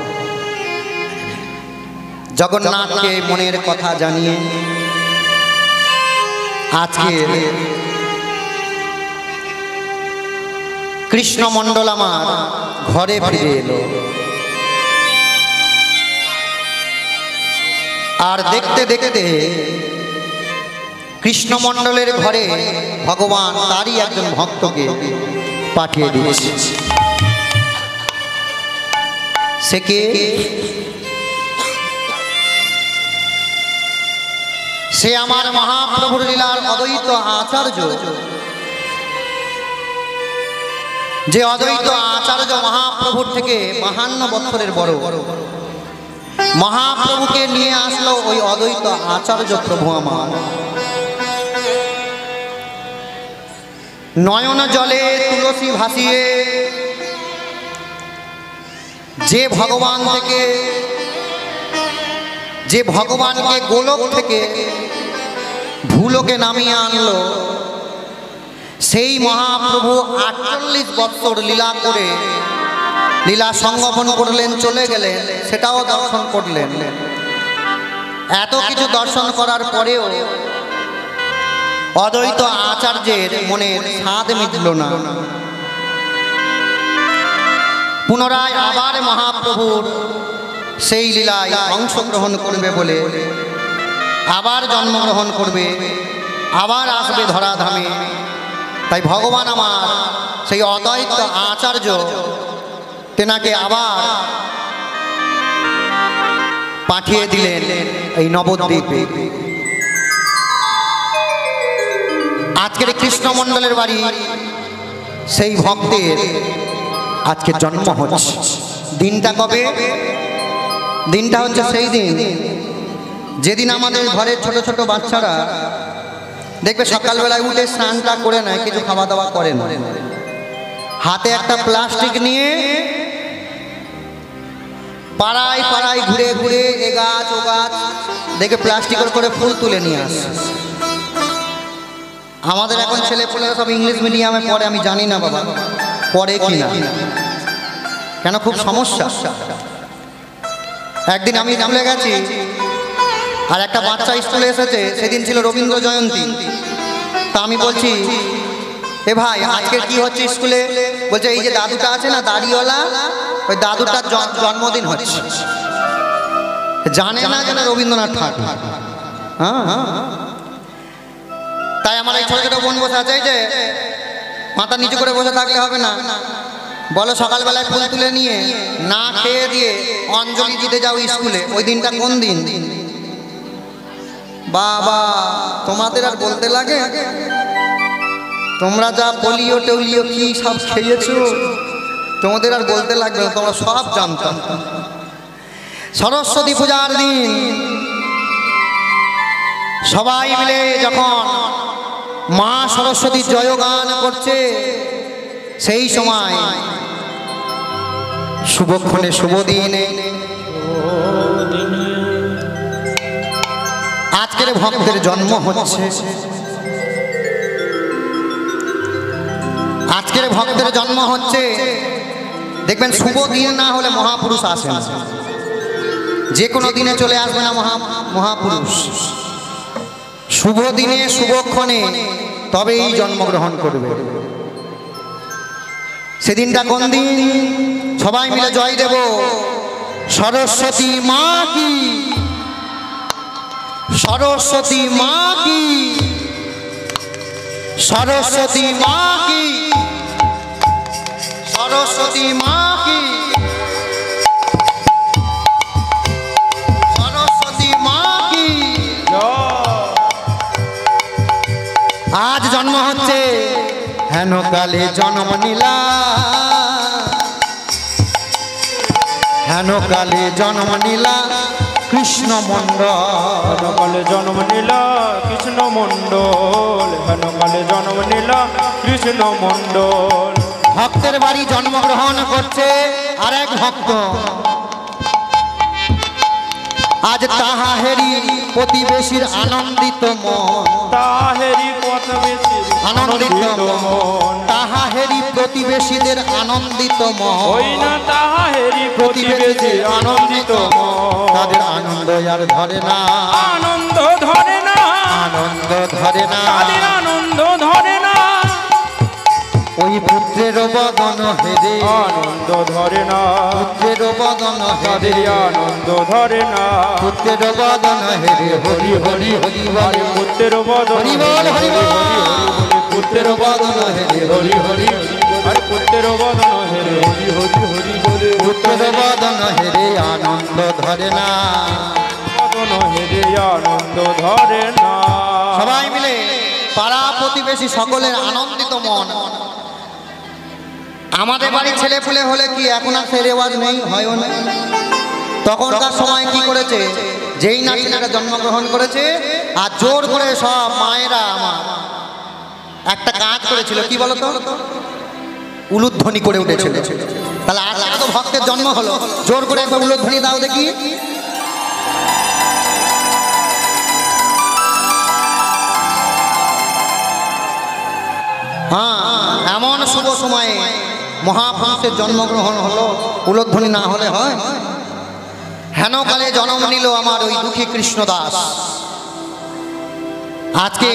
[SPEAKER 1] জগন্নাথকে মনের কথা জানিয়ে আজকে কৃষ্ণমণ্ডল আমার ঘরে ফিরে এলো। আর দেখতে দেখতে কৃষ্ণমণ্ডলের ঘরে ভগবান তারই একজন ভক্তকে পাঠিয়ে দিয়েছে। সে কে? সে আমার মহাপ্রভুর লীলার অদ্বৈত আচার্য, যে অদ্বৈত আচার্য মহাপ্রভুর থেকে বাহান্ন বছরের বড়। মহাপ্রভুকে নিয়ে আসলো ওই অদ্বৈত আচার্য প্রভু আমার। নয়ন জলে তুলসী ভাসিয়ে যে ভগবান থেকে, যে ভগবানকে গোলক থেকে ভূলোকে নামিয়ে আনলো, সেই মহাপ্রভু আটচল্লিশ বছর লীলা করে লীলা সংগমন করলেন, চলে গেলেন, সেটাও দর্শন করলেন। এত কিছু দর্শন করার পরেও অদ্বৈত আচার্যের মনের স্বাদ মিটল না। পুনরায় আবার মহাপ্রভুর সেই লীলায় অংশগ্রহণ করবে বলে আবার জন্মগ্রহণ করবে, আবার আসবে ধরাধামে। তাই ভগবান আমার সেই অদ্বৈত আচার্য তেনাকে আবার পাঠিয়ে দিলেন এই নবদ্বীপে। আজকের কৃষ্ণমণ্ডলের বাড়ি সেই ভক্তের আজকে জন্ম হচ্ছে। দিনটা কবে? দিনটা হচ্ছে সেই দিন যেদিন আমাদের ঘরের ছোট ছোট বাচ্চারা দেখবে সকালবেলায় উঠে স্নানটা করে নেয়, কিছু খাওয়া দাওয়া করে না, হাতে একটা প্লাস্টিক নিয়ে পাড়ায় পাড়ায় ঘুরে ঘুরে এ গাছ ও গাছ দেখে প্লাস্টিকের করে ফুল তুলে নিয়ে আসে। আমাদের এখন ছেলে পুলেরা সব ইংলিশ মিডিয়ামে পড়ে, আমি জানি না বাবা পড়ে কিনা, কেন খুব সমস্যা। একদিন আমি স্কুলে গেছি আর একটা বাচ্চা স্কুলে এসেছে, সেদিন ছিল রবীন্দ্র জয়ন্তী। তা আমি বলছি, এ ভাই আজকে কি হচ্ছে স্কুলে? বলছে এই যে দাদুটা আছে না দাড়িওয়ালা, ওই দাদুটার জন্মদিন হচ্ছে। জানে না যেন রবীন্দ্রনাথ ঠাকুর। হ্যাঁ হ্যাঁ। তাই আমার এই ছোট ছোট বোন বসে আছে, যে মাথা নিচু করে বসে থাকলে হবে না, বলো সকালবেলায় ফুল তুলে নিয়ে না খেয়ে দিয়ে অঞ্জলি দিতে যাও স্কুলে। ওই দিনটা কোন দিন? বাবা তোমাদের আর বলতে লাগে? তোমরা যা পোলিও টোলিও কি সব খেয়েছো, তোমাদের আর বলতে লাগবে না, তোমরা সব জানতাম। সরস্বতী পূজার দিন সবাই মিলে যখন মা সরস্বতী জয়গান করছে, সেই সময় শুভক্ষণে শুভ দিনে আজকের ভক্তের জন্ম হচ্ছে। আজকের ভক্তের জন্ম হচ্ছে দেখবেন শুভ দিন না হলে মহাপুরুষ আসেন, যে কোনো দিনে চলে আসবে না মহা মহাপুরুষ। শুভ দিনে শুভক্ষণে তবেই জন্মগ্রহণ করবে। সেদিনটা কোন দিন? সবাই মিলে জয় দেব সরস্বতী মা কি, সরস্বতী মা কি, সরস্বতী মা কি, সরস্বতী মা কি, সরস্বতী মা কি। আজ জন্ম হচ্ছে, হেন কালে জন্ম নিলা, হেন কালে জন্ম নিলা কৃষ্ণ মণ্ডল,
[SPEAKER 2] কালে জন্ম নিলা কৃষ্ণ মণ্ডল, হেন কালে জন্ম নিলা কৃষ্ণ মণ্ডল।
[SPEAKER 1] ভক্তের বাড়ি জন্মগ্রহণ করছে আরেক ভক্ত, আজ তাহাহেরি প্রতিবেশীর আনন্দিত মন,
[SPEAKER 2] তাহেরি প্রতিবেশীর
[SPEAKER 1] আনন্দিত মন, তাহাহেরি প্রতিবেশীদের আনন্দিত মন,
[SPEAKER 2] ওই না তাহেরি প্রতিবেশীর আনন্দিত মন।
[SPEAKER 1] তাদের আনন্দ আর ধরে না,
[SPEAKER 2] আনন্দ ধরে না,
[SPEAKER 1] আনন্দ ধরে না,
[SPEAKER 2] তাদের আনন্দ ধরে না,
[SPEAKER 1] ওই পুত্রের বদন হেরে,
[SPEAKER 2] আনন্দ ধরে না,
[SPEAKER 1] পুত্রের বদন
[SPEAKER 2] তাদের
[SPEAKER 1] হেরে,
[SPEAKER 2] আনন্দ ধরে না।
[SPEAKER 1] পুত্রের বদন হেরে হরি হরি হরি বলে,
[SPEAKER 2] পুত্রের বদন
[SPEAKER 1] হরি বল হরি বল,
[SPEAKER 2] পুত্রের বদন হেরে হরি হরি, আরে পুত্রের বদন হেরে হরি হরি হরি বলে,
[SPEAKER 1] পুত্রের বদন হেরে আনন্দ ধরে না।
[SPEAKER 2] বদন হেরে আনন্দ ধরে না।
[SPEAKER 1] সবাই মিলে পাড়া প্রতিবেশী সকলের আনন্দিত মন। আমাদের বাড়ির ছেলে পুলে হলে কি এখন আর সে রেওয়াজ নেই, হয়ও না। তখনকার সময় কি করেছে, যেই না ছেলেটা জন্মগ্রহণ করেছে আর জোর করে সব মায়েরা আমার একটা কাজ করেছিল, কি বলতো, উলুধ্বনি করে উঠেছিল। তাহলে আজকে তো ভক্তের জন্ম হলো, জোর করে একবার উলুধ্বনি দাও দেখি। হ্যাঁ, এমন শুভ সময়ে মহাপুরুষের জন্মগ্রহণ হলো, উলুধ্বনি না হলে হয়? হেন কালে জন্ম নিল আমার ওই দুঃখী কৃষ্ণদাস। আজকে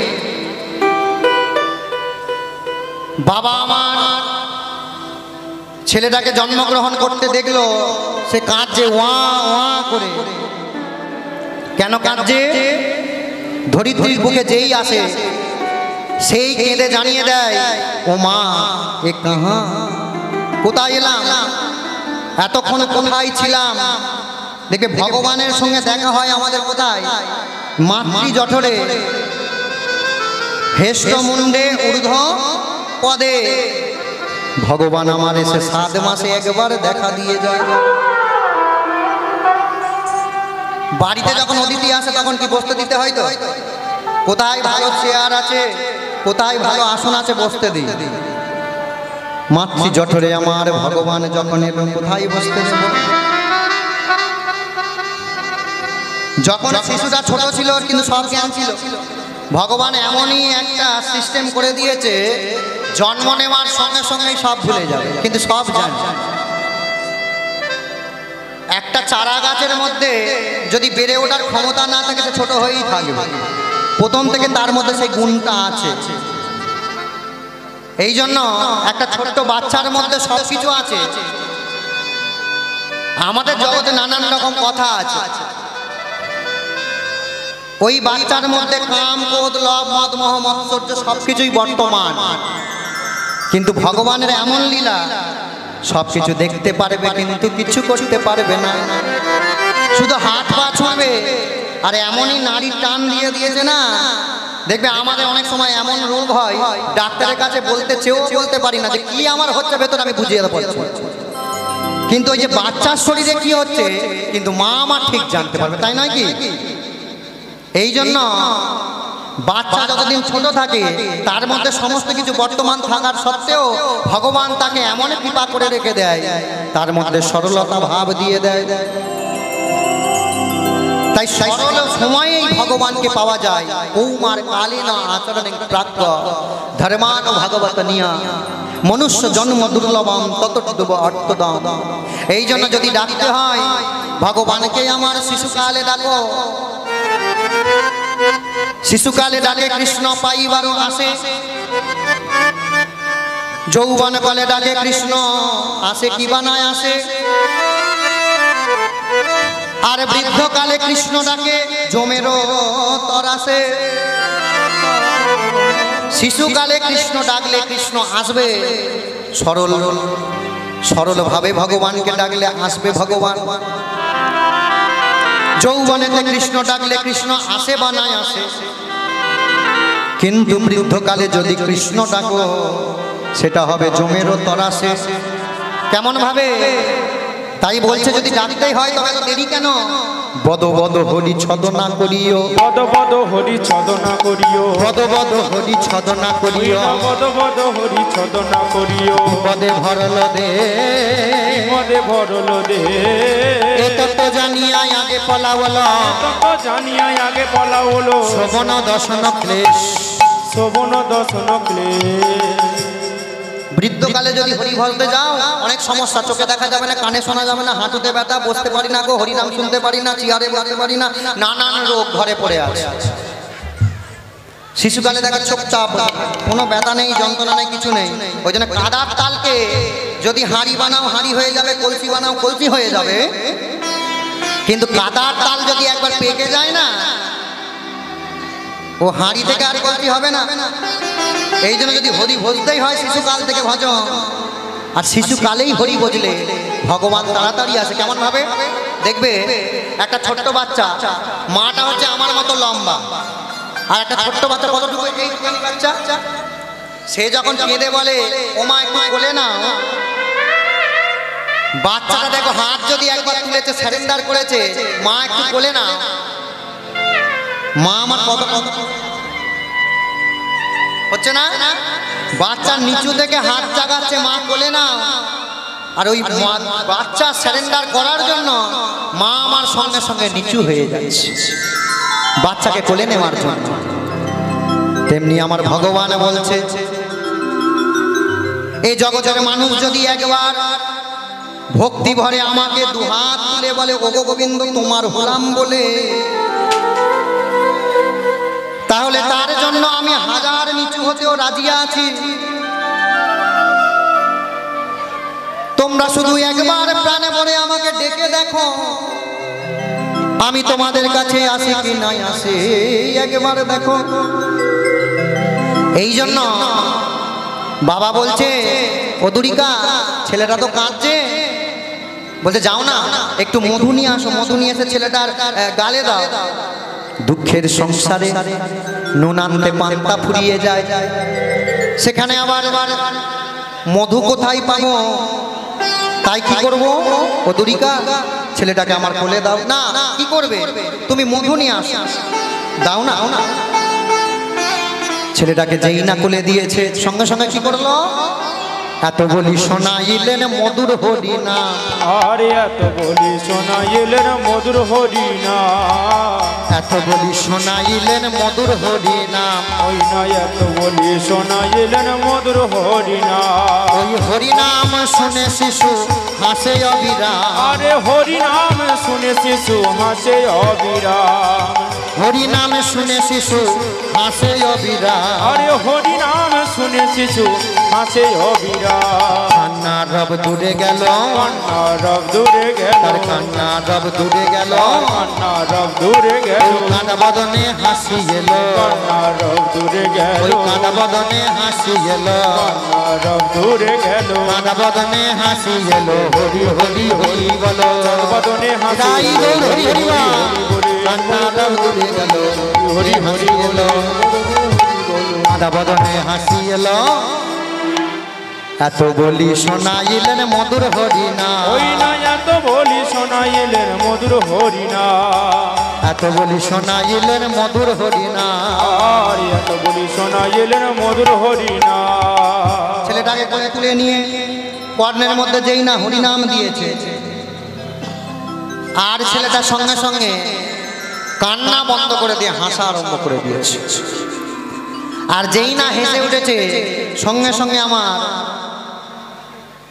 [SPEAKER 1] বাবা আমার ছেলেটাকে জন্মগ্রহণ করতে দেখলো, সে কাঁদছে ওয়া ওয়া করে। কেন কাঁদছে? ধরিত্রীর বুকে যেই আসে সেই কেঁদে জানিয়ে দেয়, ও মা এ কাহা, কোথায় এলাম, এতক্ষণ কোথায় ছিলাম। দেখবে ভগবানের সঙ্গে দেখা হয় আমাদের কোথায়? মাতৃ জঠরে, হেষ্ট মুন্ডে ঊর্ধ্ব পদে। ভগবান আমার এসে সাত মাসে একবার দেখা দিয়ে যায়। বাড়িতে যখন অতিথি আসে তখন কি বসতে দিতে হয় তো? কোথায় ভালো চেয়ার আছে, কোথায় ভালো আসন আছে, বসতে দিই। মাতৃ জঠরে আমার ভগবান যখন এলো, কোথায় বসতে দেব? যখন শিশুটা ছোট ছিল কিন্তু সব জ্ঞান ছিল, ভগবান এমনই একটা সিস্টেম করে দিয়েছে, জন্ম নেওয়ার সঙ্গে সঙ্গে সব ভুলে যাবে, কিন্তু সব জানে। একটা চারা গাছের মধ্যে যদি বেড়ে ওঠার ক্ষমতা না থাকে, সে ছোট হয়েই থাকবে। প্রথম থেকে তার মধ্যে সেই গুণটা আছে। এই জন্য একটা ছোট্ট বাচ্চার মধ্যে সব কিছু আছে। আমাদের জগতে নানান রকম কথা আছে, ওই বাচ্চার মধ্যে কাম, ক্রোধ, লোভ, মদ, মোহ, মৎসর্য সবকিছুই বর্তমান। কিন্তু ভগবানের এমন লীলা, সবকিছু দেখতে পারবে কিন্তু কিছু করতে পারবে না, শুধু হাত পা ছুঁবে। আর এমনই নারীর টান দিয়ে দিয়েছে না, দেখবে আমাদের অনেক সময় এমন রোগ হয়, ডাক্তারের কাছে বলতে চেয়েও বলতে পারি না যে কি আমার হচ্ছে ভেতর, আমি বুঝিয়ে পারছি। কিন্তু ওই যে বাচ্চার শরীরে কি হচ্ছে, কিন্তু মা আমার ঠিক জানতে পারবে, তাই নয় কি? এই জন্য বাচ্চা যতদিন ছোট থাকে তার মধ্যে সমস্ত কিছু বর্তমান থাকার সত্ত্বেও ভগবান তাকে এমন কৃপা করে রেখে দেয়, তার মধ্যে সরলতা ভাব দিয়ে দেয়। তাই সরল সময়েই ভগবানকে পাওয়া যায়। কৌমার কালে না আচরণে প্রাজ্ঞ ধর্মান ভগবত নিয়া। মনুষ্য জন্ম দুর্লভম ততটুকু অর্থদাম। এই জন্য যদি ডাকতে হয় ভগবানকে আমার শিশুকালে ডাকো, শিশুকালে ডাকে কৃষ্ণ পাইবারও আসে, যৌবন কালে ডাকে কৃষ্ণ আসে কি বানায় আসে, আর বৃদ্ধকালে কৃষ্ণ ডাকে জমেরও তর আসে। শিশুকালে কৃষ্ণ ডাকলে কৃষ্ণ আসবে, সরল সরল ভাবে ভগবানকে ডাকলে আসবে ভগবান। যৌবনেতে কৃষ্ণ ডাকলে কৃষ্ণ আসে বানায় আসে, কিন্তু বৃদ্ধকালে যদি কৃষ্ণ ডাকো সেটা হবে জমেরও তরাসে। কেমন ভাবে? তাই বলছে যদি ডাকতেই হয় তবে তো দেরি কেন? বদ বদ হরি ছদনা করিও,
[SPEAKER 2] বদ বদ হরি ছদনা করিও,
[SPEAKER 1] বদ বদ হরি ছদনা করিও,
[SPEAKER 2] বদ বদ হরি ছদনা করিও,
[SPEAKER 1] পদে ভরল দে
[SPEAKER 2] মদে ভরল দে।
[SPEAKER 1] এটা তো জানিয়া আগে পলাওল,
[SPEAKER 2] তত জানিয়া আগে বলা হলো
[SPEAKER 1] শ্রবণ দর্শন ক্লেশ।
[SPEAKER 2] শোভন দর্শন ক্লেশ।
[SPEAKER 1] বৃদ্ধকালে যদি হরি বলতে যাও অনেক সমস্যা, চোখে দেখা যাবে না, কানে শোনা যাবে না, হাঁটুতে ব্যথা, বসতে পারি না গো, হরিনাম শুনতে পারি না, চেয়ারে বসতে পারি না, নানান রোগ ঘরে পড়ে আছে। শিশুকালে দেখা চুপচাপ, কোনো ব্যথা নেই, যন্ত্রণা নেই, কিছু নেই। ওই জন্য কাদার তালকে যদি হাঁড়ি বানাও হাঁড়ি হয়ে যাবে, কলসি বানাও কলসি হয়ে যাবে, কিন্তু কাদার তাল যদি একবার পেকে যায় না, ও হাঁড়ি থেকে আর কলসি হবে না। এই জন্য যদি হরি ভজতেই হয় শিশুকাল থেকে ভজন, আর শিশুকালেই হরি ভজলে ভগবান তাড়াতাড়ি আসে। কেমন ভাবে দেখবে? একটা ছোট্ট বাচ্চা, মাটা হচ্ছে আমার মতো লম্বা, আর একটা ছোট্ট বাচ্চা কতটুকু, এইটুখানি বাচ্চা, সে যখন কেঁদে বলে ও মা একটু কোলে না, বাচ্চাটা দেখো হাত যদি একবার তুলেছে, সারেন্ডার করেছে, মা একটু কোলে না, মা আমার কত কত হচ্ছে না, বাচ্চার নিচু থেকে হাত জাগাচ্ছে, মা কোলে না। আর ওই বাচ্চা সারেন্ডার করার জন্য মা আমার সঙ্গে সঙ্গে নিচু হয়ে যাচ্ছে বাচ্চাকে কোলে নেওয়ার জন্য। তেমনি আমার ভগবান বলছে, এই জগতের মানুষ যদি একবার ভক্তি ভরে আমাকে দুহাত তুলে বলে ওগো গোবিন্দ তোমার হলাম বলে, তাহলে তার জন্য আমি হাজার নিচু হতেও রাজি আছি। তোমরা শুধু একবার প্রাণে ভরে আমাকে ডেকে দেখো, আমি তোমাদের কাছে আসি কি নাই আসি একবার দেখো। এই জন্য বাবা বলছে, ও দুরিকা ছেলেটা তো কাঁদছে, বলতে যাও না একটু মধু নিয়ে আসো, মধু নিয়ে এসে ছেলেটার গালে দাও। দুঃখের সংসারে নুন আনতে পান্তা ফুরিয়ে যায়, সেখানে আবার আবার মধু কোথায় পাবো? তাই কি করব? ও দুরিকা ছেলেটাকে আমার কোলে দাও। না, কি করবে? তুমি মধু নিয়ে আসো, দাও না। ছেলেটাকে যেই না কোলে দিয়েছে, সঙ্গে সঙ্গে কি করলো? এত বলি শোনাইলেন মধুর হরিনা,
[SPEAKER 2] আরে এত বলি শোনাইলেন মধুর হরিনা,
[SPEAKER 1] এত বলি শোনাইলেন মধুর হরিনা,
[SPEAKER 2] ওই না এত বলি শোনাইলেন মধুর হরিনা।
[SPEAKER 1] ওই হরিনাম শুনে শিশু হাসে অবিরাম,
[SPEAKER 2] আরে হরিনাম শুনে শিশু হাসে অবিরাম,
[SPEAKER 1] হরিনাম শুনে শিশু হাসে অবিরাম,
[SPEAKER 2] আরে হরিনাম শুনে শিশু হাসে অবিরাম।
[SPEAKER 1] কান্না রব দূরে গেল,
[SPEAKER 2] কান্না রব দূরে গেল,
[SPEAKER 1] তার কান্না রব দূরে গেল,
[SPEAKER 2] কান্না রব দূরে গেল,
[SPEAKER 1] কাঁদা বদনে হাসি এলো,
[SPEAKER 2] কান্না রব দূরে গেল,
[SPEAKER 1] ওই কাঁদা বদনে হাসি এলো,
[SPEAKER 2] কান্না রব দূরে গেল,
[SPEAKER 1] কাঁদা বদনে হাসি এলো, হরি হরি হরি বলো,
[SPEAKER 2] বদনে হাসি
[SPEAKER 1] গাই গো হরি হরি বল, কান্না রব দূরে গেল, হরি হরি এলো, কাঁদা বদনে হাসি এলো, এত বলি শোনাইলেন মধুর হরিনা,
[SPEAKER 2] ওই না এত বলি শোনাইলেন মধুর হরিনা,
[SPEAKER 1] এত বলি শোনাইলেন মধুর হরিনা।
[SPEAKER 2] আর এত বলি শোনাইলেন মধুর হরিনা।
[SPEAKER 1] ছেলেটাকে কোলে তুলে নিয়ে কর্ণের মধ্যে যেই না হরিনাম দিয়েছে, আর ছেলেটার সঙ্গে সঙ্গে কান্না বন্ধ করে দিয়ে হাসা আরম্ভ করে দিয়েছে। আর যেই না হেসে উঠেছে, সঙ্গে সঙ্গে আমার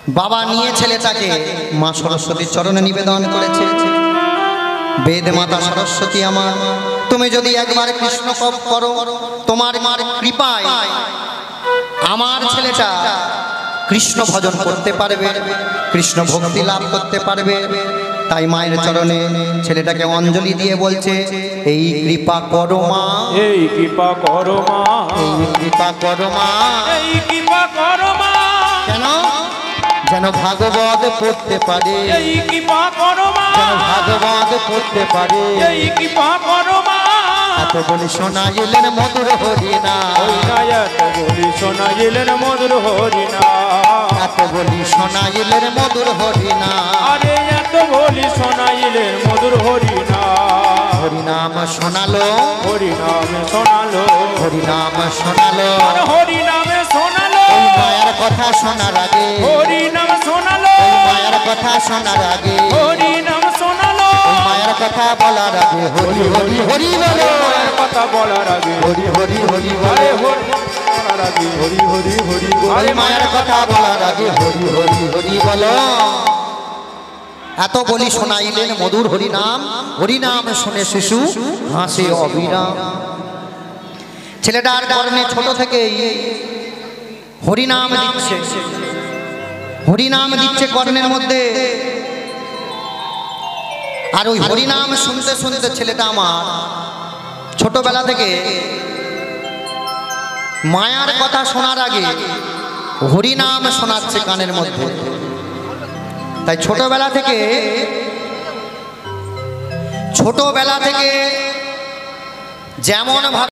[SPEAKER 1] বাবা নিয়ে ছেলেটাকে মা সরস্বতীর চরণে নিবেদন করেছে। বেদ মাতা সরস্বতী আমার, তুমি যদি একবার কৃষ্ণ কপ করো, তোমার মার কৃপায় আমার ছেলেটা কৃষ্ণ ভজন করতে পারবে, কৃষ্ণ ভক্তি লাভ করতে পারবে। তাই মায়ের চরণে ছেলেটাকে অঞ্জলি দিয়ে বলছে, এই কৃপা করো মা,
[SPEAKER 2] এই কৃপা করো মা,
[SPEAKER 1] এই কৃপা করো মা।
[SPEAKER 2] এই কৃপা করো মা,
[SPEAKER 1] কেন? যেন ভাগবত পড়তে পারে,
[SPEAKER 2] এই কৃপা করো মা,
[SPEAKER 1] যেন ভাগবত পড়তে পারে।
[SPEAKER 2] এই কৃপা করো মা।
[SPEAKER 1] এত বলি শোনা এলেন মধুর হরিনা,
[SPEAKER 2] ওই না এত বলি শোনা এলেন মধুর হরিনা,
[SPEAKER 1] এত বলি শোনা এলেন মধুর হরিনা।
[SPEAKER 2] আরে এত বলি শোনা এলেন মধুর হরিনা।
[SPEAKER 1] হরিনাম শোনালো,
[SPEAKER 2] হরিনামে শোনালো,
[SPEAKER 1] হরিনাম শোনালো।
[SPEAKER 2] আর হরিনামে শোনালো,
[SPEAKER 1] ওই মায়ের কথা শোনার আগে,
[SPEAKER 2] হরিনাম শোনালো,
[SPEAKER 1] ওই মায়ের কথা শোনার আগে,
[SPEAKER 2] হরিনাম শোনালো,
[SPEAKER 1] ওই মায়ের কথা বলার আগে হরি হরি হরি বলো,
[SPEAKER 2] মায়ের কথা বলার আগে
[SPEAKER 1] হরি হরি হরি
[SPEAKER 2] আরে
[SPEAKER 1] বলো।
[SPEAKER 2] হরি বলার আগে হরি হরি হরি
[SPEAKER 1] ওই
[SPEAKER 2] আরে
[SPEAKER 1] মায়ের কথা বলার আগে হরি হরি হরি বলো। এত বলি শোনাইলেন মধুর হরিনাম, হরিনাম শুনে শিশু হাসে অবিরাম। ছেলেটার কর্ণে ছোট থেকেই হরিনাম দিচ্ছে, হরিনাম দিচ্ছে কর্ণের মধ্যে। আর ওই হরিনাম শুনতে শুনতে ছেলেটা আমার ছোটবেলা থেকে মায়ার কথা শোনার আগে হরিনাম শোনাচ্ছে কানের মধ্যে। তাই ছোটবেলা থেকে ছোটবেলা থেকে যেমন ভাবে